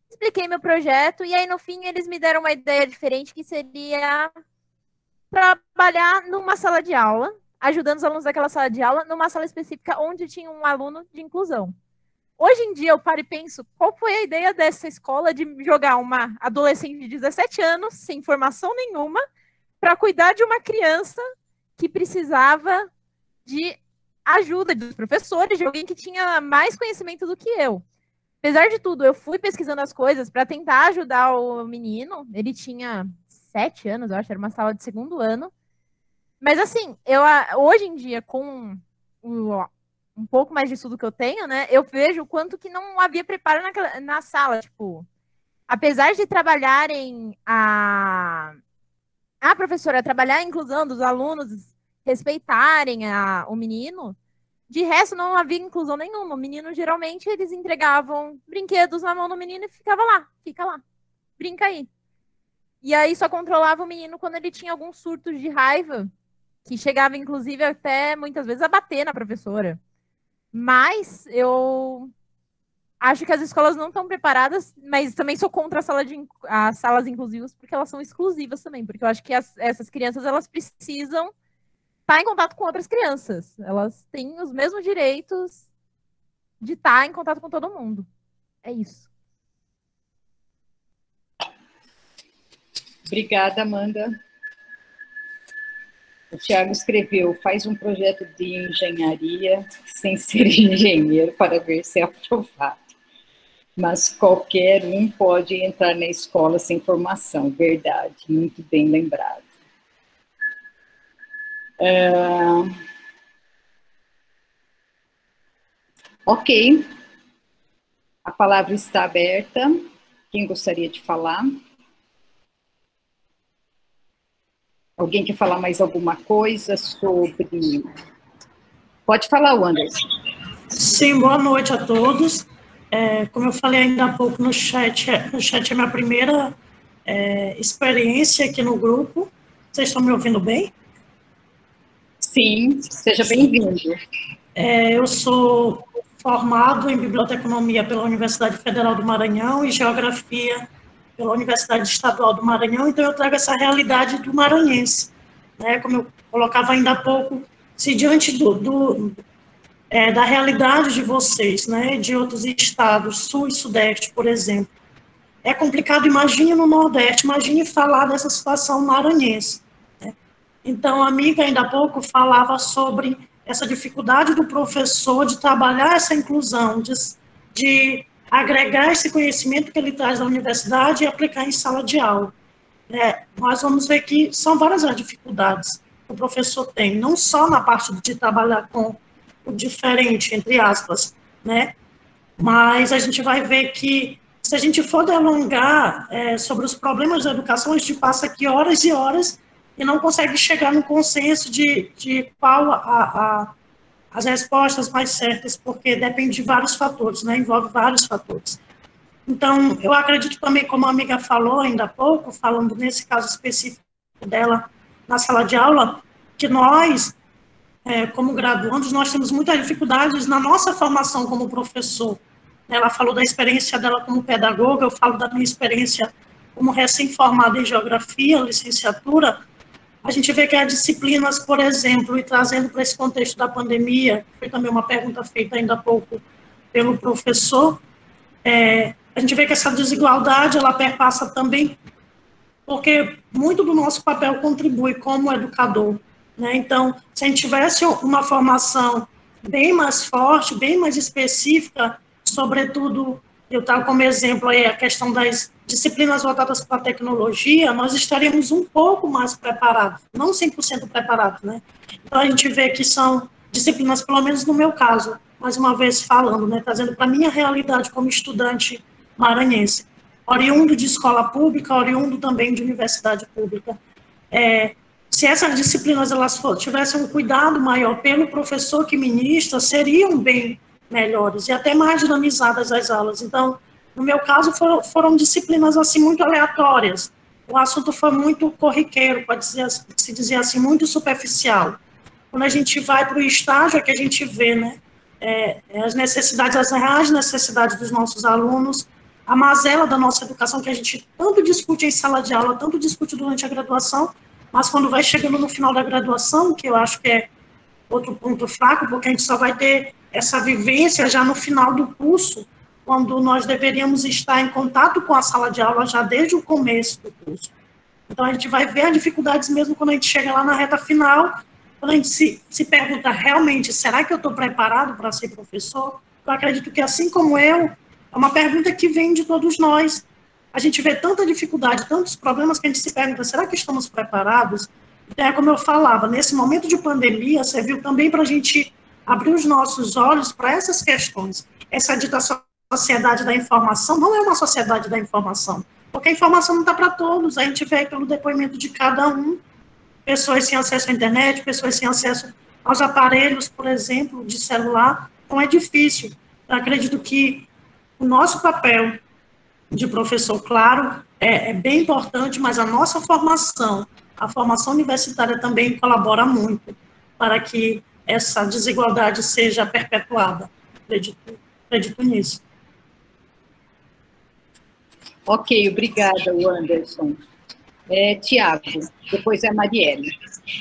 Speaker 9: expliquei meu projeto, e aí no fim eles me deram uma ideia diferente, que seria trabalhar numa sala de aula, ajudando os alunos daquela sala de aula, numa sala específica onde tinha um aluno de inclusão. Hoje em dia eu paro e penso, qual foi a ideia dessa escola de jogar uma adolescente de dezessete anos, sem formação nenhuma, para cuidar de uma criança que precisava de ajuda dos professores, de alguém que tinha mais conhecimento do que eu. Apesar de tudo, eu fui pesquisando as coisas para tentar ajudar o menino. Ele tinha sete anos, eu acho, era uma sala de segundo ano. Mas assim, eu hoje em dia, com o, um pouco mais de estudo que eu tenho, né, eu vejo o quanto que não havia preparo naquela, na sala. Tipo, apesar de trabalharem a, a professora trabalhar a inclusão dos alunos, respeitarem a, o menino, de resto não havia inclusão nenhuma. O menino, geralmente, eles entregavam brinquedos na mão do menino e ficava lá, fica lá, brinca aí. E aí só controlava o menino quando ele tinha alguns surtos de raiva, que chegava, inclusive, até muitas vezes a bater na professora. Mas eu acho que as escolas não estão preparadas, mas também sou contra a sala de, as salas inclusivas, porque elas são exclusivas também, porque eu acho que as, essas crianças, elas precisam estar em contato com outras crianças. Elas têm os mesmos direitos de estar em contato com todo mundo. É isso.
Speaker 4: Obrigada, Amanda. O Thiago escreveu, faz um projeto de engenharia sem ser engenheiro para ver se é aprovado. Mas qualquer um pode entrar na escola sem formação. Verdade, muito bem lembrado. Uh... Ok. A palavra está aberta. Quem gostaria de falar? Alguém quer falar mais alguma coisa sobre... Pode falar, Anderson.
Speaker 13: Sim, boa noite a todos. É, como eu falei ainda há pouco no chat, no chat é minha primeira é, experiência aqui no grupo. Vocês estão me ouvindo bem?
Speaker 4: Sim, seja bem-vindo.
Speaker 13: É, eu sou formado em Biblioteconomia pela Universidade Federal do Maranhão e Geografia pela Universidade Estadual do Maranhão, então eu trago essa realidade do maranhense, né, como eu colocava ainda há pouco, se diante do, do, é, da realidade de vocês, né, de outros estados, Sul e Sudeste, por exemplo, é complicado, imagine no Nordeste, imagine falar dessa situação maranhense, né? Então, a amiga ainda há pouco falava sobre essa dificuldade do professor de trabalhar essa inclusão, de, de agregar esse conhecimento que ele traz da universidade e aplicar em sala de aula. É, nós vamos ver que são várias as dificuldades que o professor tem, não só na parte de trabalhar com o diferente, entre aspas, né? Mas a gente vai ver que, se a gente for delongar é, sobre os problemas da educação, a gente passa aqui horas e horas e não consegue chegar no consenso de, de qual a, a as respostas mais certas, porque depende de vários fatores, né? Envolve vários fatores. Então, eu acredito também, como a amiga falou ainda há pouco, falando nesse caso específico dela na sala de aula, que nós, é, como graduandos, nós temos muitas dificuldades na nossa formação como professor. Ela falou da experiência dela como pedagoga, eu falo da minha experiência como recém-formada em Geografia, licenciatura. A gente vê que as disciplinas, por exemplo, e trazendo para esse contexto da pandemia, foi também uma pergunta feita ainda há pouco pelo professor, é, a gente vê que essa desigualdade, ela perpassa também, porque muito do nosso papel contribui como educador, né? Então, se a gente tivesse uma formação bem mais forte, bem mais específica, sobretudo, eu trago como exemplo aí a questão das disciplinas voltadas para a tecnologia, nós estaríamos um pouco mais preparados, não cem por cento preparados, né? Então, a gente vê que são disciplinas, pelo menos no meu caso, mais uma vez falando, né, trazendo para a minha realidade como estudante maranhense, oriundo de escola pública, oriundo também de universidade pública. É, se essas disciplinas elas for, tivessem um cuidado maior pelo professor que ministra, seriam bem melhores e até mais dinamizadas as aulas. Então, no meu caso, foram, foram disciplinas assim muito aleatórias. O assunto foi muito corriqueiro, pode dizer, se dizer assim, muito superficial. Quando a gente vai para o estágio, é que a gente vê, né, é, as necessidades, as reais necessidades dos nossos alunos, a mazela da nossa educação, que a gente tanto discute em sala de aula, tanto discute durante a graduação, mas quando vai chegando no final da graduação, que eu acho que é outro ponto fraco, porque a gente só vai ter essa vivência já no final do curso, quando nós deveríamos estar em contato com a sala de aula já desde o começo do curso. Então, a gente vai ver as dificuldades mesmo quando a gente chega lá na reta final, quando a gente se, se pergunta realmente, será que eu estou preparado para ser professor? Eu acredito que, assim como eu, é uma pergunta que vem de todos nós. A gente vê tanta dificuldade, tantos problemas, que a gente se pergunta, será que estamos preparados? Então, é como eu falava, nesse momento de pandemia, serviu também para a gente abrir os nossos olhos para essas questões. Essa dita sociedade da informação não é uma sociedade da informação, porque a informação não está para todos. A gente vê pelo depoimento de cada um, pessoas sem acesso à internet, pessoas sem acesso aos aparelhos, por exemplo, de celular. Então, é difícil. Eu acredito que o nosso papel de professor, claro, é, é bem importante, mas a nossa formação, a formação universitária também colabora muito para que essa desigualdade seja perpetuada. Acredito, acredito nisso.
Speaker 4: Ok, obrigada, Anderson. É, Tiago, depois é a Marielle.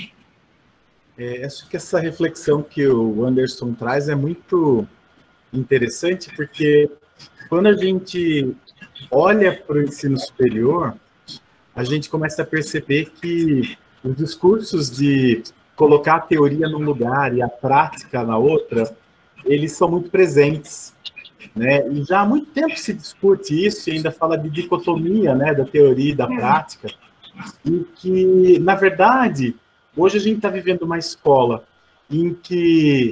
Speaker 12: É, acho que essa reflexão que o Anderson traz é muito interessante, porque quando a gente olha para o ensino superior, a gente começa a perceber que os discursos de colocar a teoria num lugar e a prática na outra, eles são muito presentes, né? E já há muito tempo se discute isso e ainda fala de dicotomia, né, da teoria e da prática, e que, na verdade, hoje a gente está vivendo uma escola em que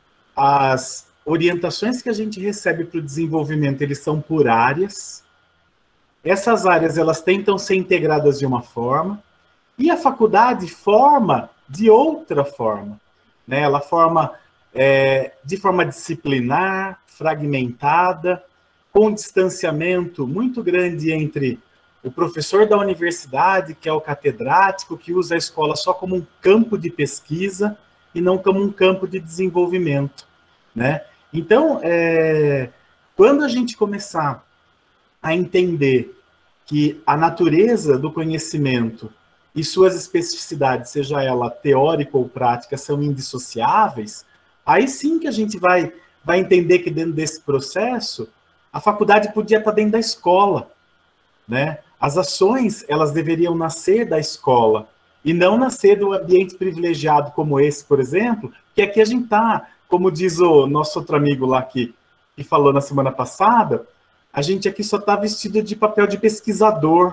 Speaker 12: as orientações que a gente recebe para o desenvolvimento, eles são por áreas. Essas áreas, elas tentam ser integradas de uma forma, e a faculdade forma de outra forma, né? Ela forma é, de forma disciplinar, fragmentada, com distanciamento muito grande entre o professor da universidade, que é o catedrático, que usa a escola só como um campo de pesquisa e não como um campo de desenvolvimento, né? Então, é, quando a gente começar a entender que a natureza do conhecimento e suas especificidades, seja ela teórica ou prática, são indissociáveis, aí sim que a gente vai, vai entender que dentro desse processo, a faculdade podia estar dentro da escola, né? As ações, elas deveriam nascer da escola, e não nascer do ambiente privilegiado como esse, por exemplo, que aqui a gente está, como diz o nosso outro amigo lá que, que falou na semana passada, a gente aqui só está vestido de papel de pesquisador,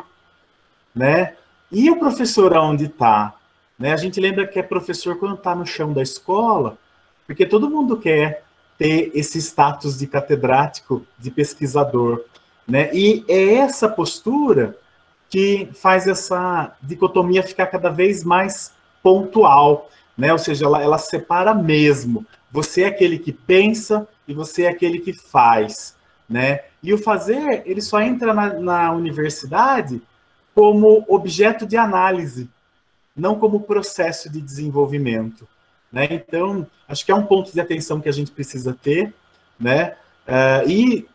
Speaker 12: né? E o professor aonde está? Né? A gente lembra que é professor quando está no chão da escola, porque todo mundo quer ter esse status de catedrático, de pesquisador, né? E é essa postura que faz essa dicotomia ficar cada vez mais pontual, né? Ou seja, ela, ela separa mesmo. Você é aquele que pensa e você é aquele que faz, né? E o fazer, ele só entra na, na universidade como objeto de análise, não como processo de desenvolvimento, né? Então, acho que é um ponto de atenção que a gente precisa ter, né? Uh, e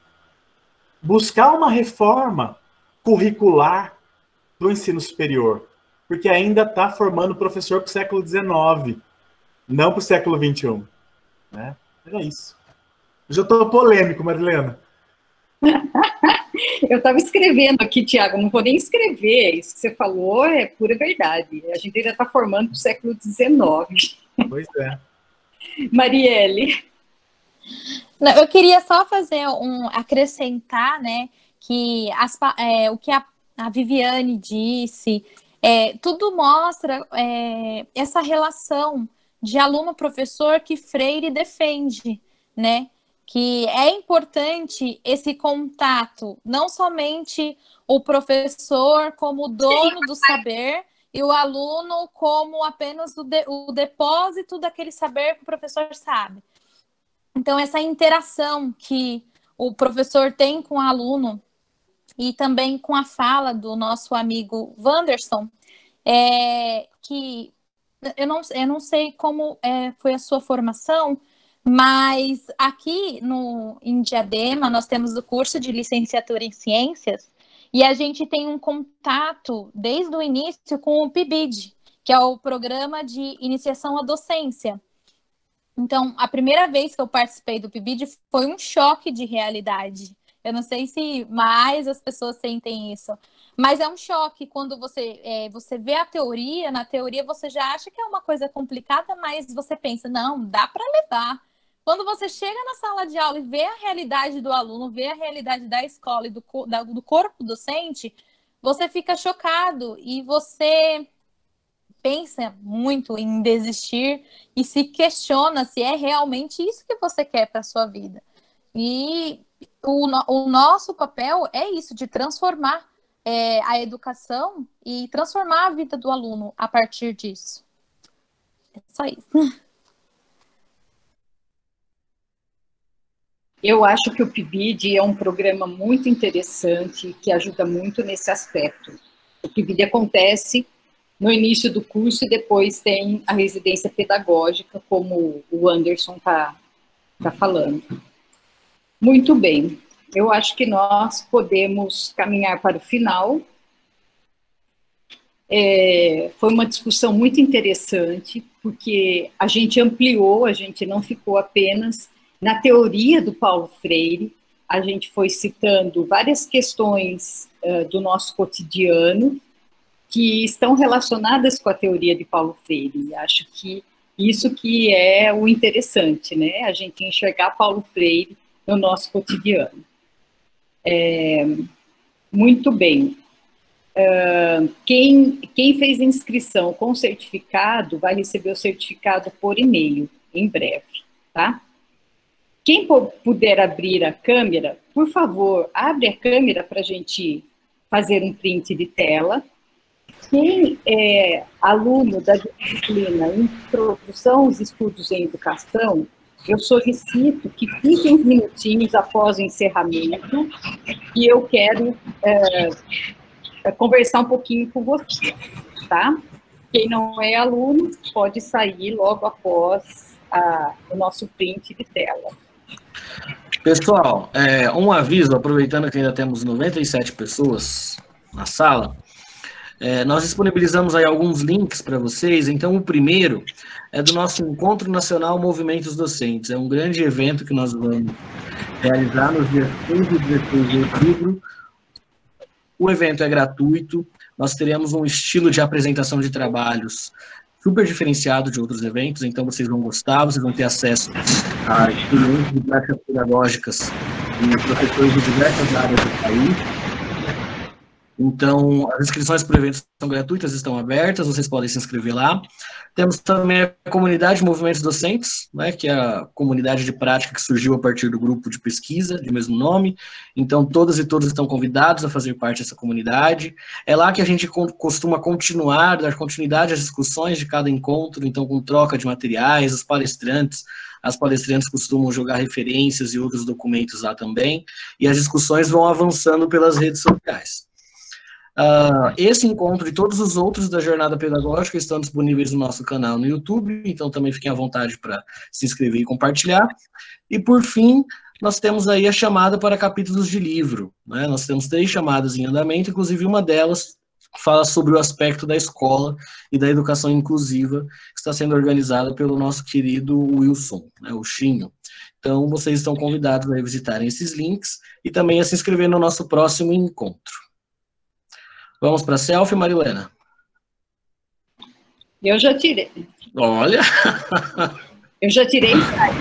Speaker 12: buscar uma reforma curricular para o ensino superior, porque ainda está formando professor para o século dezenove, não para o século vinte e um, né? É isso. Eu já estou polêmico, Marilena.
Speaker 4: Eu estava escrevendo aqui, Tiago, não vou nem escrever, isso que você falou é pura verdade. A gente ainda está formando para o século dezenove.
Speaker 12: Pois é.
Speaker 4: Marielle.
Speaker 8: Não, eu queria só fazer um acrescentar, né, que as, é, o que a, a Viviane disse, é, tudo mostra é, essa relação de aluno-professor que Freire defende, né? Que é importante esse contato, não somente o professor como dono do saber e o aluno como apenas o, de, o depósito daquele saber que o professor sabe. Então, essa interação que o professor tem com o aluno e também com a fala do nosso amigo Wanderson, é, que eu não, eu não sei como é, foi a sua formação, Mas aqui no, em Diadema, nós temos o curso de licenciatura em ciências e a gente tem um contato desde o início com o P I B I D, que é o Programa de Iniciação à Docência. Então, a primeira vez que eu participei do P I B I D foi um choque de realidade. Eu não sei se mais as pessoas sentem isso, mas é um choque quando você, é, você vê a teoria, na teoria você já acha que é uma coisa complicada, mas você pensa, não, dá para levar. Quando você chega na sala de aula e vê a realidade do aluno, vê a realidade da escola e do, da, do corpo docente, você fica chocado e você pensa muito em desistir e se questiona se é realmente isso que você quer para a sua vida. E o, o nosso papel é isso, de transformar é, a educação e transformar a vida do aluno a partir disso. É só isso.
Speaker 4: Eu acho que o P I B I D é um programa muito interessante que ajuda muito nesse aspecto. O P I B I D acontece no início do curso e depois tem a residência pedagógica, como o Anderson está tá falando. Muito bem, eu acho que nós podemos caminhar para o final. É, foi uma discussão muito interessante, porque a gente ampliou, a gente não ficou apenas na teoria do Paulo Freire, a gente foi citando várias questões uh, do nosso cotidiano que estão relacionadas com a teoria de Paulo Freire. Acho que isso que é o interessante, né? A gente enxergar Paulo Freire no nosso cotidiano. É, muito bem. Uh, quem, quem fez inscrição com certificado vai receber o certificado por e-mail, em breve, tá? Quem puder abrir a câmera, por favor, abre a câmera para a gente fazer um print de tela. Quem é aluno da disciplina Introdução aos Estudos em Educação, eu solicito que fiquem uns minutinhos após o encerramento, e eu quero é, conversar um pouquinho com vocês, tá? Quem não é aluno, pode sair logo após a, o nosso print de tela.
Speaker 2: Pessoal, é, um aviso, aproveitando que ainda temos noventa e sete pessoas na sala, é, nós disponibilizamos aí alguns links para vocês. Então, o primeiro é do nosso Encontro Nacional Movimentos Docentes. É um grande evento que nós vamos realizar nos dias quinze e dezesseis de outubro. O evento é gratuito, nós teremos um estilo de apresentação de trabalhos super diferenciado de outros eventos, então vocês vão gostar, vocês vão ter acesso a experiências de práticas pedagógicas e professores de diversas áreas do país. Então, as inscrições para o evento são gratuitas, estão abertas, vocês podem se inscrever lá. Temos também a comunidade Movimentos Docentes, né, que é a comunidade de prática que surgiu a partir do grupo de pesquisa, de mesmo nome. Então, todas e todos estão convidados a fazer parte dessa comunidade. É lá que a gente costuma continuar, dar continuidade às discussões de cada encontro, então, com troca de materiais, os palestrantes, as palestrantes costumam jogar referências e outros documentos lá também, e as discussões vão avançando pelas redes sociais. Uh, esse encontro e todos os outros da Jornada Pedagógica estão disponíveis no nosso canal no YouTube, então também fiquem à vontade para se inscrever e compartilhar. E por fim, nós temos aí a chamada para capítulos de livro, né? Nós temos três chamadas em andamento, inclusive uma delas fala sobre o aspecto da escola e da educação inclusiva, que está sendo organizada pelo nosso querido Wilson, né, o Chinho. Então, vocês estão convidados a visitarem esses links e também a se inscrever no nosso próximo encontro. Vamos para a selfie, Marilena?
Speaker 4: Eu já tirei.
Speaker 2: Olha!
Speaker 4: Eu já tirei.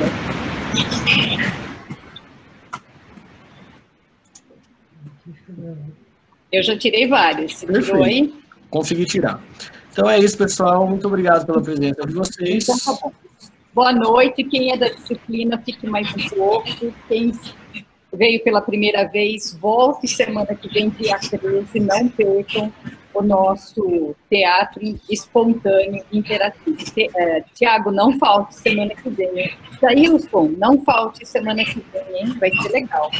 Speaker 4: Eu já tirei várias. Você
Speaker 2: Perfeito.
Speaker 4: Tirou aí?
Speaker 2: Consegui tirar. Então é isso, pessoal. Muito obrigado pela presença de vocês.
Speaker 4: Então, boa noite. Quem é da disciplina, fique mais um pouco. Quem veio pela primeira vez, volte semana que vem, dia treze, não percam o nosso teatro espontâneo interativo. Tiago, não falte semana que vem. Jailson, não falte semana que vem, hein? Vai ser legal.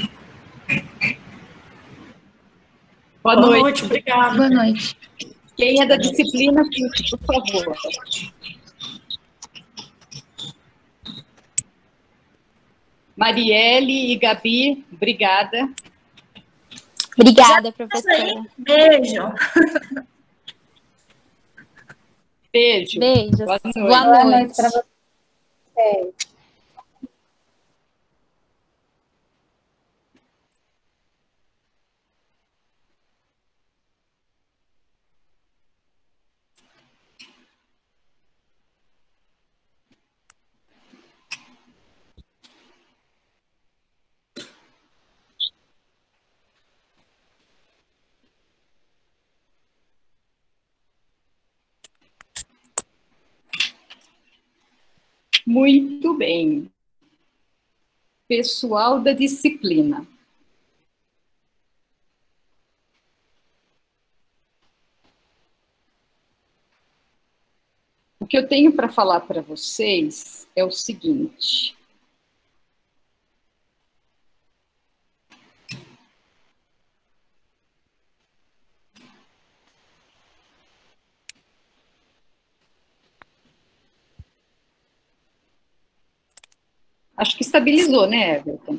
Speaker 4: Boa, Boa noite.
Speaker 13: noite, obrigada.
Speaker 6: Boa noite.
Speaker 4: Quem é da disciplina, fique, por favor. Marielle e Gabi, obrigada.
Speaker 8: Obrigada, professora.
Speaker 11: Beijo.
Speaker 4: Beijo.
Speaker 8: Beijos.
Speaker 4: Boa noite.
Speaker 8: Boa
Speaker 5: Boa
Speaker 8: noite.
Speaker 5: noite para você.
Speaker 4: Muito bem. Pessoal da disciplina. O que eu tenho para falar para vocês é o seguinte. Acho que estabilizou, né, Everton?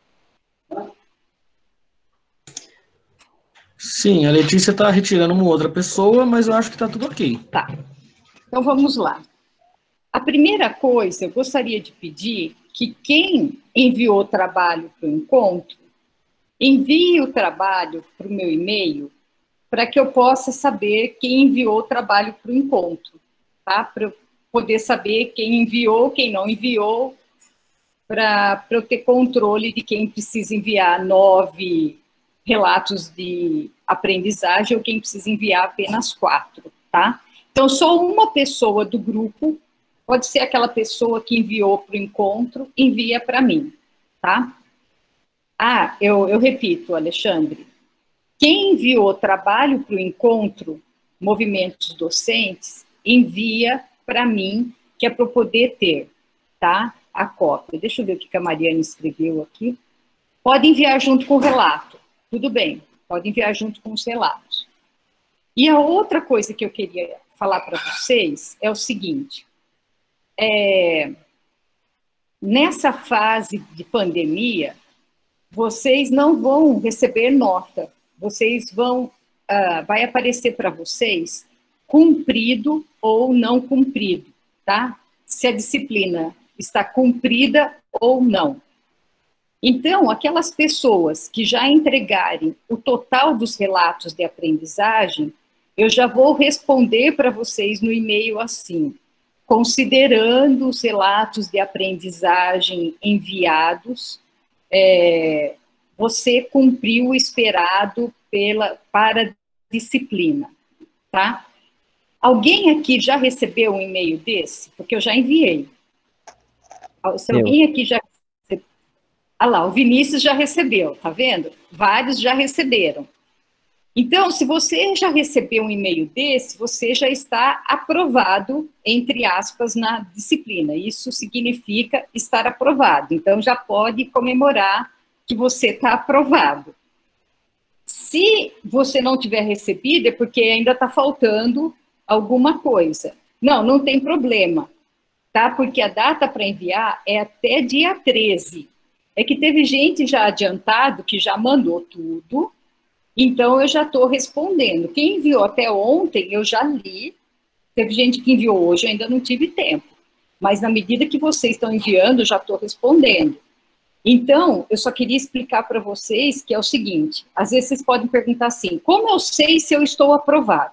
Speaker 2: Sim, a Letícia está retirando uma outra pessoa, mas eu acho que está tudo ok.
Speaker 4: Tá. Então, vamos lá. A primeira coisa, eu gostaria de pedir que quem enviou o trabalho para o encontro, envie o trabalho para o meu e-mail, para que eu possa saber quem enviou o trabalho para o encontro, tá? Para eu poder saber quem enviou, quem não enviou, para eu ter controle de quem precisa enviar nove relatos de aprendizagem ou quem precisa enviar apenas quatro, tá? Então, só uma pessoa do grupo, pode ser aquela pessoa que enviou para o encontro, envia para mim, tá? Ah, eu, eu repito, Alexandre, quem enviou trabalho para o encontro, movimentos docentes, envia para mim, que é para eu poder ter, tá? A cópia. Deixa eu ver o que a Mariana escreveu aqui. Pode enviar junto com o relato. Tudo bem, pode enviar junto com os relatos. E a outra coisa que eu queria falar para vocês é o seguinte. É, nessa fase de pandemia, vocês não vão receber nota. Vocês vão... Uh, vai aparecer para vocês cumprido ou não cumprido, tá? Se a disciplina está cumprida ou não. Então, aquelas pessoas que já entregarem o total dos relatos de aprendizagem, eu já vou responder para vocês no e-mail assim, considerando os relatos de aprendizagem enviados, é, você cumpriu o esperado pela, para a disciplina, tá? Alguém aqui já recebeu um e-mail desse? Porque eu já enviei. Se alguém aqui já recebeu... Ah lá, o Vinícius já recebeu, tá vendo? Vários já receberam. Então, se você já recebeu um e-mail desse, você já está aprovado, entre aspas, na disciplina. Isso significa estar aprovado. Então, já pode comemorar que você está aprovado. Se você não tiver recebido, é porque ainda está faltando alguma coisa. Não, não tem problema. Tá? Porque a data para enviar é até dia treze. É que teve gente já adiantado que já mandou tudo, então eu já estou respondendo. Quem enviou até ontem, eu já li. Teve gente que enviou hoje, eu ainda não tive tempo. Mas na medida que vocês estão enviando, eu já estou respondendo. Então, eu só queria explicar para vocês que é o seguinte, às vezes vocês podem perguntar assim, como eu sei se eu estou aprovado?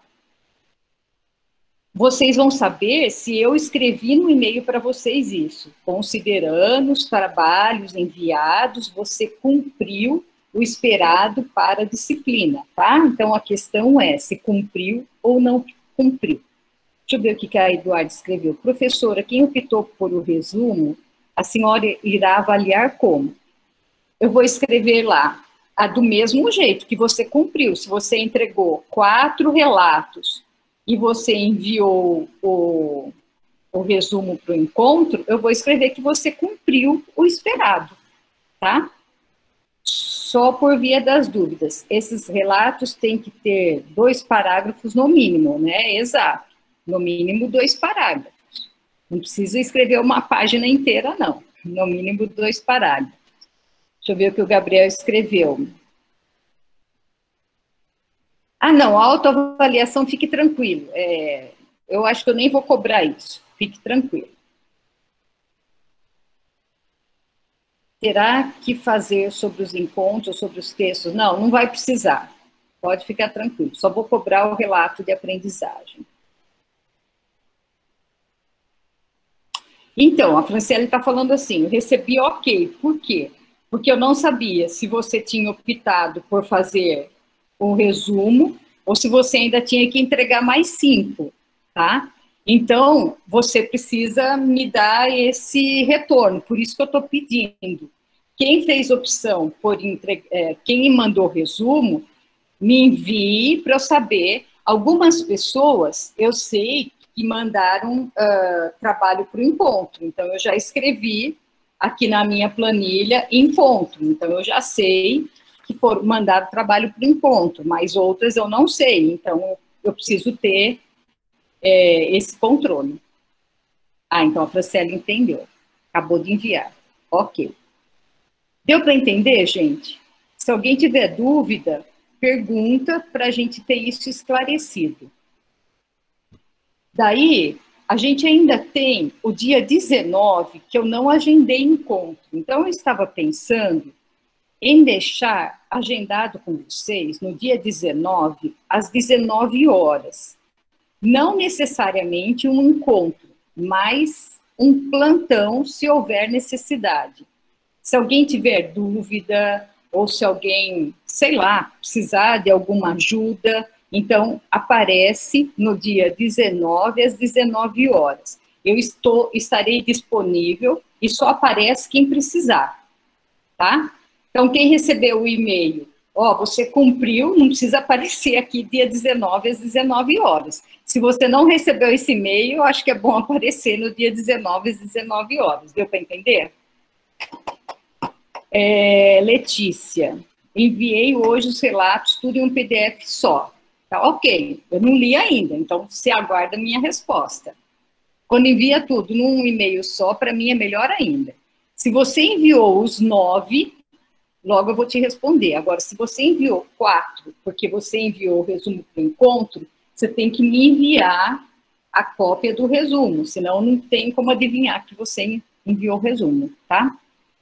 Speaker 4: Vocês vão saber se eu escrevi no e-mail para vocês isso. Considerando os trabalhos enviados, você cumpriu o esperado para a disciplina, tá? Então, a questão é se cumpriu ou não cumpriu. Deixa eu ver o que a Eduardo escreveu. Professora, quem optou por o resumo, a senhora irá avaliar como? Eu vou escrever lá, a do mesmo jeito que você cumpriu. Se você entregou quatro relatos e você enviou o, o resumo para o encontro, eu vou escrever que você cumpriu o esperado, tá? Só por via das dúvidas. Esses relatos têm que ter dois parágrafos no mínimo, né? Exato. No mínimo, dois parágrafos. Não precisa escrever uma página inteira, não. no mínimo dois parágrafos. Deixa eu ver o que o Gabriel escreveu. Ah, não, a autoavaliação, fique tranquilo. É, eu acho que eu nem vou cobrar isso. Fique tranquilo. Terá que fazer sobre os encontros, sobre os textos? Não, não vai precisar. Pode ficar tranquilo. Só vou cobrar o relato de aprendizagem. Então, a Franciele está falando assim, eu recebi ok. Por quê? Porque eu não sabia se você tinha optado por fazer um resumo ou se você ainda tinha que entregar mais cinco, tá? Então, você precisa me dar esse retorno, por isso que eu estou pedindo. Quem fez opção por entregar, é, quem me mandou resumo, me envie para eu saber. Algumas pessoas, eu sei que mandaram uh, trabalho para o encontro, então eu já escrevi aqui na minha planilha encontro, então eu já sei que foram mandar trabalho para o encontro, mas outras eu não sei, então eu preciso ter é, esse controle. Ah, então a Franciele entendeu, acabou de enviar, ok. Deu para entender, gente? Se alguém tiver dúvida, pergunta para a gente ter isso esclarecido. Daí, a gente ainda tem o dia dezenove, que eu não agendei encontro. Então, eu estava pensando em deixar agendado com vocês no dia dezenove, às dezenove horas. Não necessariamente um encontro, mas um plantão, se houver necessidade. Se alguém tiver dúvida, ou se alguém, sei lá, precisar de alguma ajuda, então aparece no dia dezenove, às dezenove horas. Eu estou, estarei disponível e só aparece quem precisar, tá? Então, quem recebeu o e-mail, ó, você cumpriu, não precisa aparecer aqui dia dezenove, às dezenove horas. Se você não recebeu esse e-mail, eu acho que é bom aparecer no dia dezenove, às dezenove horas. Deu para entender? É, Letícia, enviei hoje os relatos, tudo em um P D F só. Tá, ok, eu não li ainda, então você aguarda a minha resposta. Quando envia tudo num e-mail só, para mim é melhor ainda. Se você enviou os nove, logo eu vou te responder. Agora, se você enviou quatro, porque você enviou o resumo para o encontro, você tem que me enviar a cópia do resumo, senão não tem como adivinhar que você enviou o resumo, tá?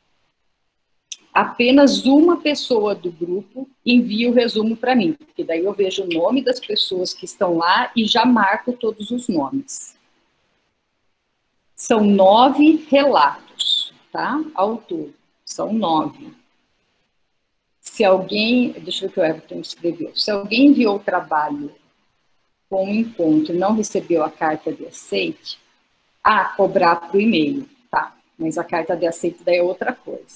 Speaker 4: Apenas uma pessoa do grupo envia o resumo para mim, porque daí eu vejo o nome das pessoas que estão lá e já marco todos os nomes. São nove relatos, tá? Ao todo, são nove. Se alguém, deixa eu ver o que o Everton escreveu, se alguém enviou o trabalho com o encontro e não recebeu a carta de aceite, ah, cobrar para o e-mail, tá? Mas a carta de aceite daí é outra coisa.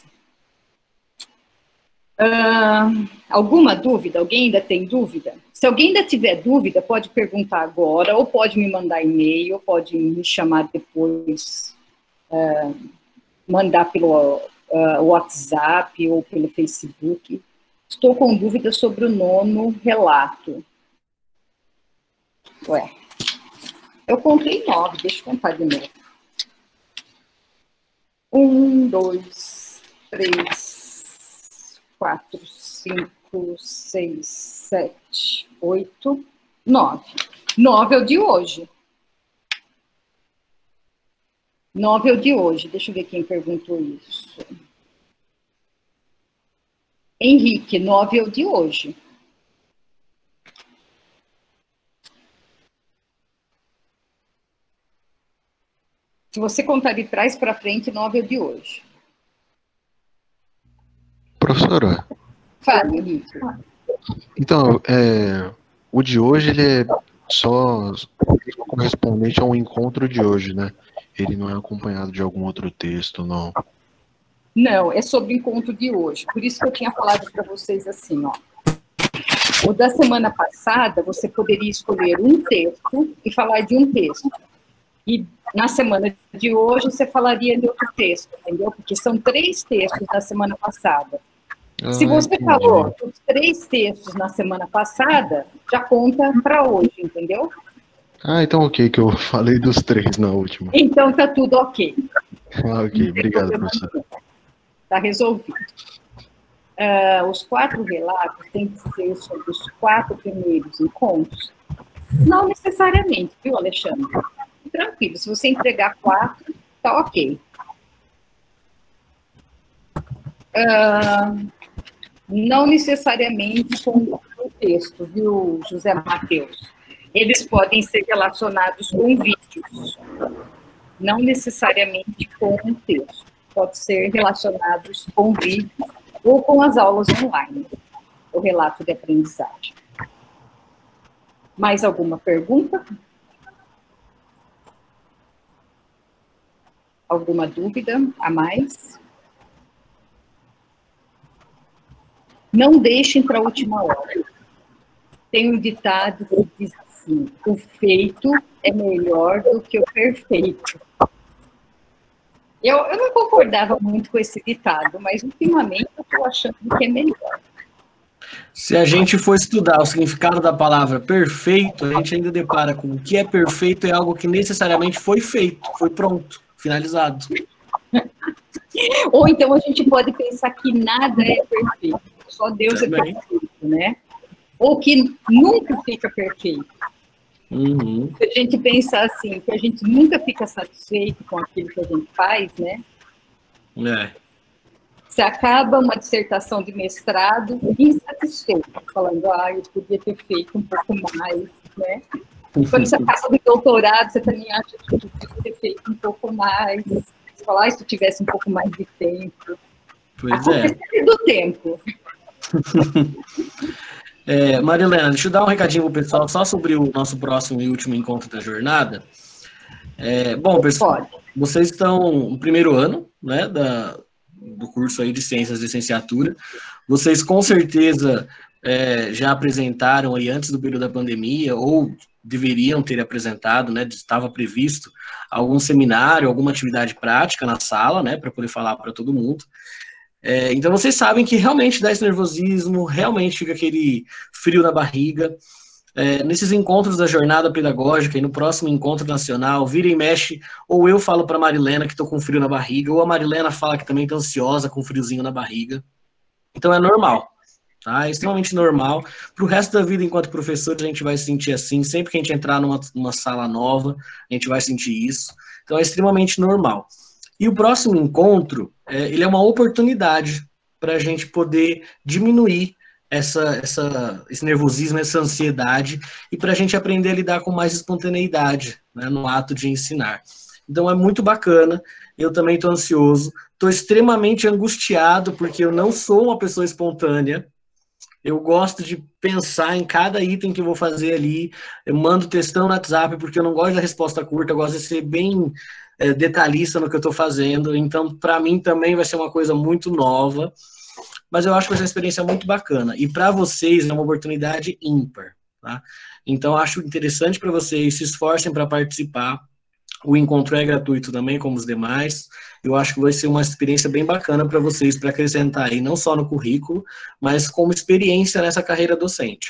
Speaker 4: Uh, alguma dúvida? Alguém ainda tem dúvida? Se alguém ainda tiver dúvida, pode perguntar agora, ou pode me mandar e-mail, ou pode me chamar depois, uh, mandar pelo uh, WhatsApp ou pelo Facebook. Estou com dúvida sobre o nono relato. Ué, eu contei nove, deixa eu contar de novo. Um, dois, três, quatro, cinco, seis, sete, oito, nove. Nove é o de hoje. Nove é o de hoje. Deixa eu ver quem perguntou isso. Henrique, nove é o de hoje. Se você contar de trás para frente, nove é o de hoje.
Speaker 14: Professora.
Speaker 4: Fale, Henrique.
Speaker 14: Então, é, o de hoje, ele é só correspondente ao encontro de hoje, né? Ele não é acompanhado de algum outro texto, não.
Speaker 4: Não, é sobre o encontro de hoje. Por isso que eu tinha falado para vocês assim, ó. O da semana passada, você poderia escolher um texto e falar de um texto. E na semana de hoje, você falaria de outro texto, entendeu? Porque são três textos da semana passada. Ah, Se você entendi. falou os três textos na semana passada, já conta para hoje, entendeu?
Speaker 14: Ah, então ok, que eu falei dos três na última.
Speaker 4: Então tá tudo ok.
Speaker 14: Ah, ok. Obrigado, professor.
Speaker 4: Está resolvido. Uh, os quatro relatos têm que ser sobre os quatro primeiros encontros? Não necessariamente, viu, Alexandre? Tranquilo, se você entregar quatro, tá ok. Uh, não necessariamente com o texto, viu, José Mateus? Eles podem ser relacionados com vídeos, não necessariamente com o texto. Pode ser relacionados com vídeos ou com as aulas online, o relato de aprendizagem. Mais alguma pergunta? Alguma dúvida a mais? Não deixem para a última hora. Tem um ditado que diz assim, o feito é melhor do que o perfeito. Eu, eu não concordava muito com esse ditado, mas ultimamente eu estou achando que é melhor.
Speaker 2: Se a gente for estudar o significado da palavra perfeito, a gente ainda depara com o que é perfeito é algo que necessariamente foi feito, foi pronto, finalizado.
Speaker 4: Ou então a gente pode pensar que nada é perfeito, só Deus Também. é perfeito, né? Ou que nunca fica perfeito.
Speaker 2: Uhum.
Speaker 4: Se a gente pensar assim, que a gente nunca fica satisfeito com aquilo que a gente faz, né?
Speaker 2: É.
Speaker 4: Você acaba uma dissertação de mestrado insatisfeito, falando, ah, eu podia ter feito um pouco mais, né? Quando você acaba de doutorado, você também acha que eu podia ter feito um pouco mais. Você fala, ah, se eu tivesse um pouco mais de tempo.
Speaker 2: Pois é.
Speaker 4: Do tempo.
Speaker 2: É, Marilena, deixa eu dar um recadinho pro pessoal só sobre o nosso próximo e último encontro da jornada. É, bom, pessoal, Pode. vocês estão no primeiro ano, né, da, do curso aí de Ciências de Licenciatura. Vocês com certeza é, já apresentaram aí antes do período da pandemia, ou deveriam ter apresentado, né, estava previsto algum seminário, alguma atividade prática na sala, né, para poder falar para todo mundo. É, então vocês sabem que realmente dá esse nervosismo, realmente fica aquele frio na barriga. É, nesses encontros da jornada pedagógica e no próximo encontro nacional, vira e mexe, ou eu falo para a Marilena que estou com frio na barriga, ou a Marilena fala que também está ansiosa com friozinho na barriga. Então é normal, tá? É extremamente normal. Para o resto da vida, enquanto professor, a gente vai se sentir assim. Sempre que a gente entrar numa, numa sala nova, a gente vai sentir isso. Então é extremamente normal. E o próximo encontro, é, ele é uma oportunidade para a gente poder diminuir essa, essa, esse nervosismo, essa ansiedade, e para a gente aprender a lidar com mais espontaneidade, né, no ato de ensinar. Então é muito bacana, eu também estou ansioso, estou extremamente angustiado, porque eu não sou uma pessoa espontânea, eu gosto de pensar em cada item que eu vou fazer ali, eu mando textão no WhatsApp, porque eu não gosto da resposta curta, eu gosto de ser bem é, detalhista no que eu estou fazendo, então para mim também vai ser uma coisa muito nova, mas eu acho que vai ser uma experiência muito bacana, e para vocês é uma oportunidade ímpar, tá? Então acho interessante para vocês, se esforcem para participar, o encontro é gratuito também, como os demais. Eu acho que vai ser uma experiência bem bacana para vocês, para acrescentar aí, não só no currículo, mas como experiência nessa carreira docente.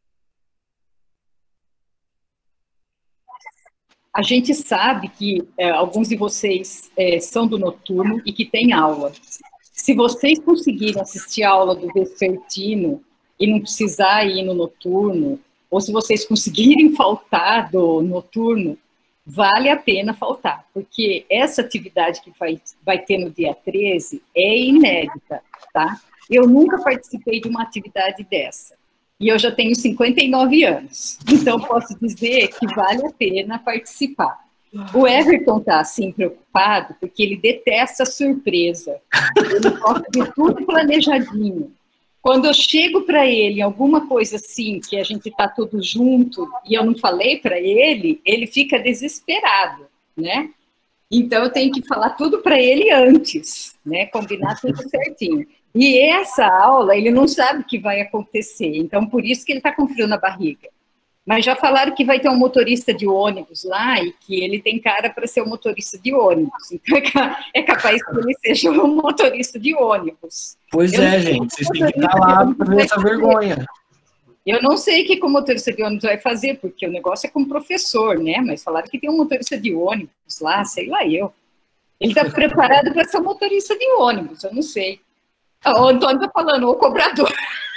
Speaker 4: A gente sabe que é, alguns de vocês é, são do noturno e que têm aula. Se vocês conseguirem assistir a aula do vespertino e não precisar ir no noturno, ou se vocês conseguirem faltar do noturno, vale a pena faltar, porque essa atividade que vai, vai ter no dia treze é inédita, tá? Eu nunca participei de uma atividade dessa, e eu já tenho cinquenta e nove anos, então posso dizer que vale a pena participar. O Everton está, assim, preocupado, porque ele detesta surpresa, ele gosta de tudo planejadinho. Quando eu chego para ele alguma coisa assim, que a gente está tudo junto, e eu não falei para ele, ele fica desesperado, né? Então, eu tenho que falar tudo para ele antes, né? Combinar tudo certinho. E essa aula, ele não sabe o que vai acontecer, então, por isso que ele está com frio na barriga. Mas já falaram que vai ter um motorista de ônibus lá e que ele tem cara para ser um motorista de ônibus. Então, é capaz que ele seja um motorista de ônibus.
Speaker 2: Pois eu é, gente, vocês têm que estar lá para ver essa vergonha.
Speaker 4: Eu não sei o que o motorista de ônibus vai fazer, porque o negócio é com o professor, né? Mas falaram que tem um motorista de ônibus lá, sei lá eu. Ele está preparado para ser motorista de ônibus, eu não sei. O Antônio está falando, o cobrador.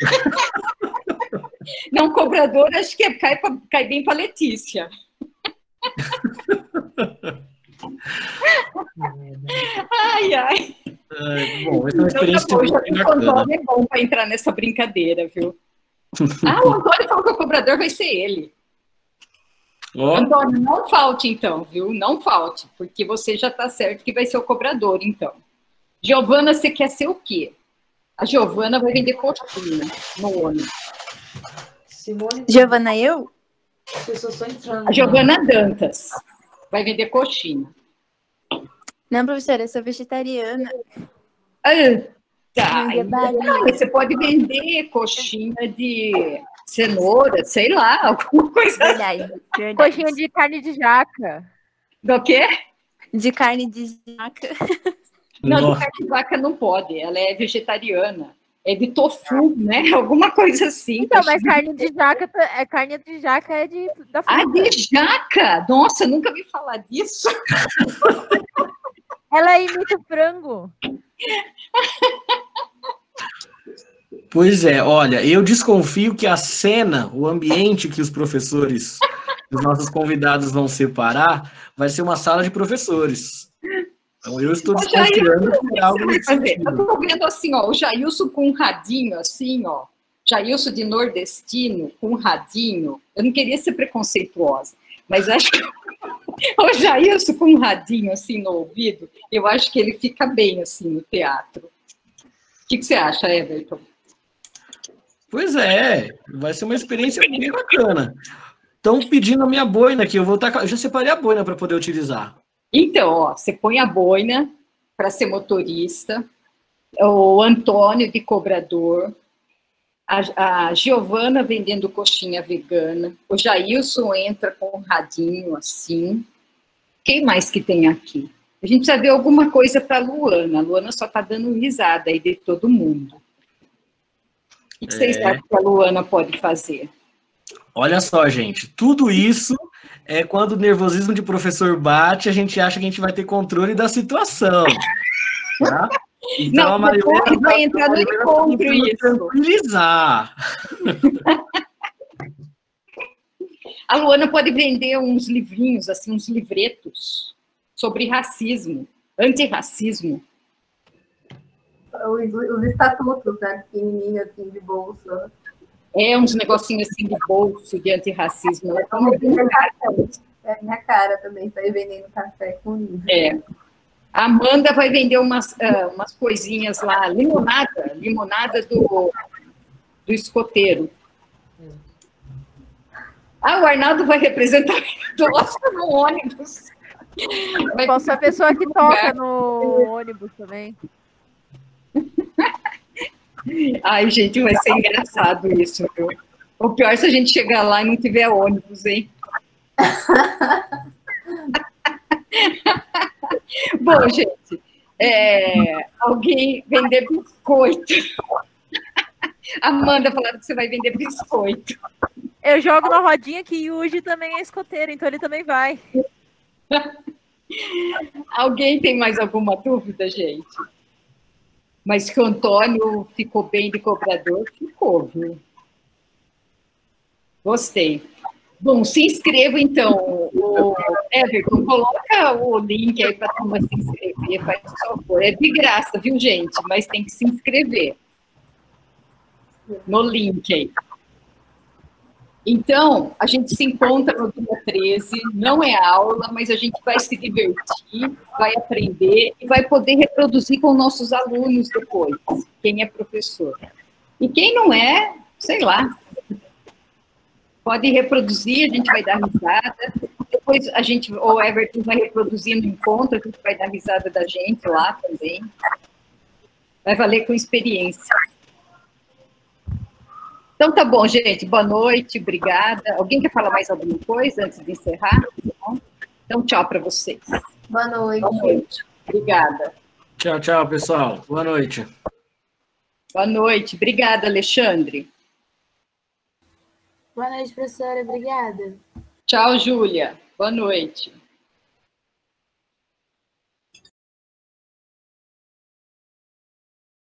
Speaker 4: Não, cobrador, acho que cai, pra, cai bem para Letícia. Ai, ai.
Speaker 2: É, bom, essa é uma experiência
Speaker 4: então, tá bom, já
Speaker 2: bem
Speaker 4: o
Speaker 2: bacana.
Speaker 4: Antônio é bom para entrar nessa brincadeira, viu? Ah, o Antônio falou que o cobrador vai ser ele.
Speaker 2: Oh.
Speaker 4: Antônio, não falte, então, viu? Não falte, porque você já está certo que vai ser o cobrador, então. Giovana, você quer ser o quê? A Giovana vai vender coxinha no ônibus.
Speaker 15: Simone...
Speaker 3: Giovana, eu?
Speaker 15: Eu só estou entrando.
Speaker 4: A Giovana Dantas vai vender coxinha.
Speaker 3: Não, professora, eu sou vegetariana.
Speaker 4: Ah, tá.
Speaker 3: Vender balinha.
Speaker 4: Não, mas você pode vender coxinha de cenoura, sei lá, alguma coisa.
Speaker 3: Verdade, verdade.
Speaker 9: Coxinha de carne de jaca.
Speaker 4: Do quê?
Speaker 3: De carne de jaca.
Speaker 4: Não,
Speaker 2: Nossa.
Speaker 4: de carne de vaca não pode, ela é vegetariana. É de tofu, né? Alguma coisa assim.
Speaker 9: Então, mas carne de jaca, é carne de jaca é de da fruta.
Speaker 4: Ah, de jaca! Nossa, nunca vi falar disso.
Speaker 9: Ela imita o frango.
Speaker 2: Pois é, olha, eu desconfio que a cena, o ambiente que os professores, os nossos convidados vão separar, vai ser uma sala de professores. Então eu estou desconfiando que é algo nesse sentido.
Speaker 4: Eu estou vendo assim, ó, o Jailson com um radinho, assim, ó. Jailson de nordestino com um radinho. Eu não queria ser preconceituosa, mas acho que o Jailson com um radinho, assim, no ouvido, eu acho que ele fica bem, assim, no teatro. O que, que você acha, Everton?
Speaker 2: Pois é, vai ser uma experiência bem bacana. Estão pedindo a minha boina aqui, eu vou estar. Eu já separei a boina para poder utilizar.
Speaker 4: Então, ó, você põe a boina para ser motorista, o Antônio de cobrador, a, a Giovana vendendo coxinha vegana, o Jailson entra com um radinho assim. Quem mais que tem aqui? A gente precisa ver alguma coisa para a Luana. A Luana só está dando risada aí de todo mundo. O que vocês
Speaker 2: É.
Speaker 4: acham que a Luana pode fazer?
Speaker 2: Olha só, gente, tudo isso é quando o nervosismo de professor bate, a gente acha que a gente vai ter controle da situação. Tá? Então,
Speaker 4: Não,
Speaker 2: a Marilena
Speaker 4: depois vai entrar no
Speaker 2: Marilena tá
Speaker 4: encontro
Speaker 2: tentando
Speaker 4: isso.
Speaker 2: tranquilizar.
Speaker 4: A Luana pode vender uns livrinhos, assim, uns livretos sobre racismo, antirracismo.
Speaker 3: Os, os estatutos, né? Pequenininho, assim, de bolsa.
Speaker 4: É, uns negocinhos assim de bolso, de antirracismo. Ela tá muito
Speaker 3: É minha cara também, sair vendendo café com livro.
Speaker 4: É. A Amanda vai vender umas, uh, umas coisinhas lá, limonada, limonada do, do escoteiro. Ah, o Arnaldo vai representar nossa, no ônibus. Vai
Speaker 9: Posso ser a pessoa que toca no ônibus também.
Speaker 4: Ai, gente, vai ser engraçado isso, viu? O pior é se a gente chegar lá e não tiver ônibus, hein? Bom, gente, é, alguém vender biscoito. Amanda falando que você vai vender biscoito.
Speaker 9: Eu jogo na rodinha que o Yuji também é escoteiro, então ele também vai.
Speaker 4: Alguém tem mais alguma dúvida, gente? Mas que o Antônio ficou bem de cobrador, ficou, viu? Gostei. Bom, se inscreva, então. O Everton, coloca o link aí para a turma se inscrever, faz favor. É de graça, viu, gente? Mas tem que se inscrever no link aí. Então, a gente se encontra no dia treze, não é aula, mas a gente vai se divertir, vai aprender e vai poder reproduzir com nossos alunos depois, quem é professor. E quem não é, sei lá, pode reproduzir, a gente vai dar risada, depois a gente, o Everton vai reproduzir no encontro, a gente vai dar risada da gente lá também. Vai valer com experiência. Então, tá bom, gente. Boa noite, obrigada. Alguém quer falar mais alguma coisa antes de encerrar? Então, tchau para vocês.
Speaker 3: Boa noite.
Speaker 4: Boa noite. Obrigada.
Speaker 2: Tchau, tchau, pessoal. Boa noite.
Speaker 4: Boa noite. Obrigada, Alexandre.
Speaker 6: Boa noite, professora. Obrigada.
Speaker 4: Tchau, Júlia. Boa noite.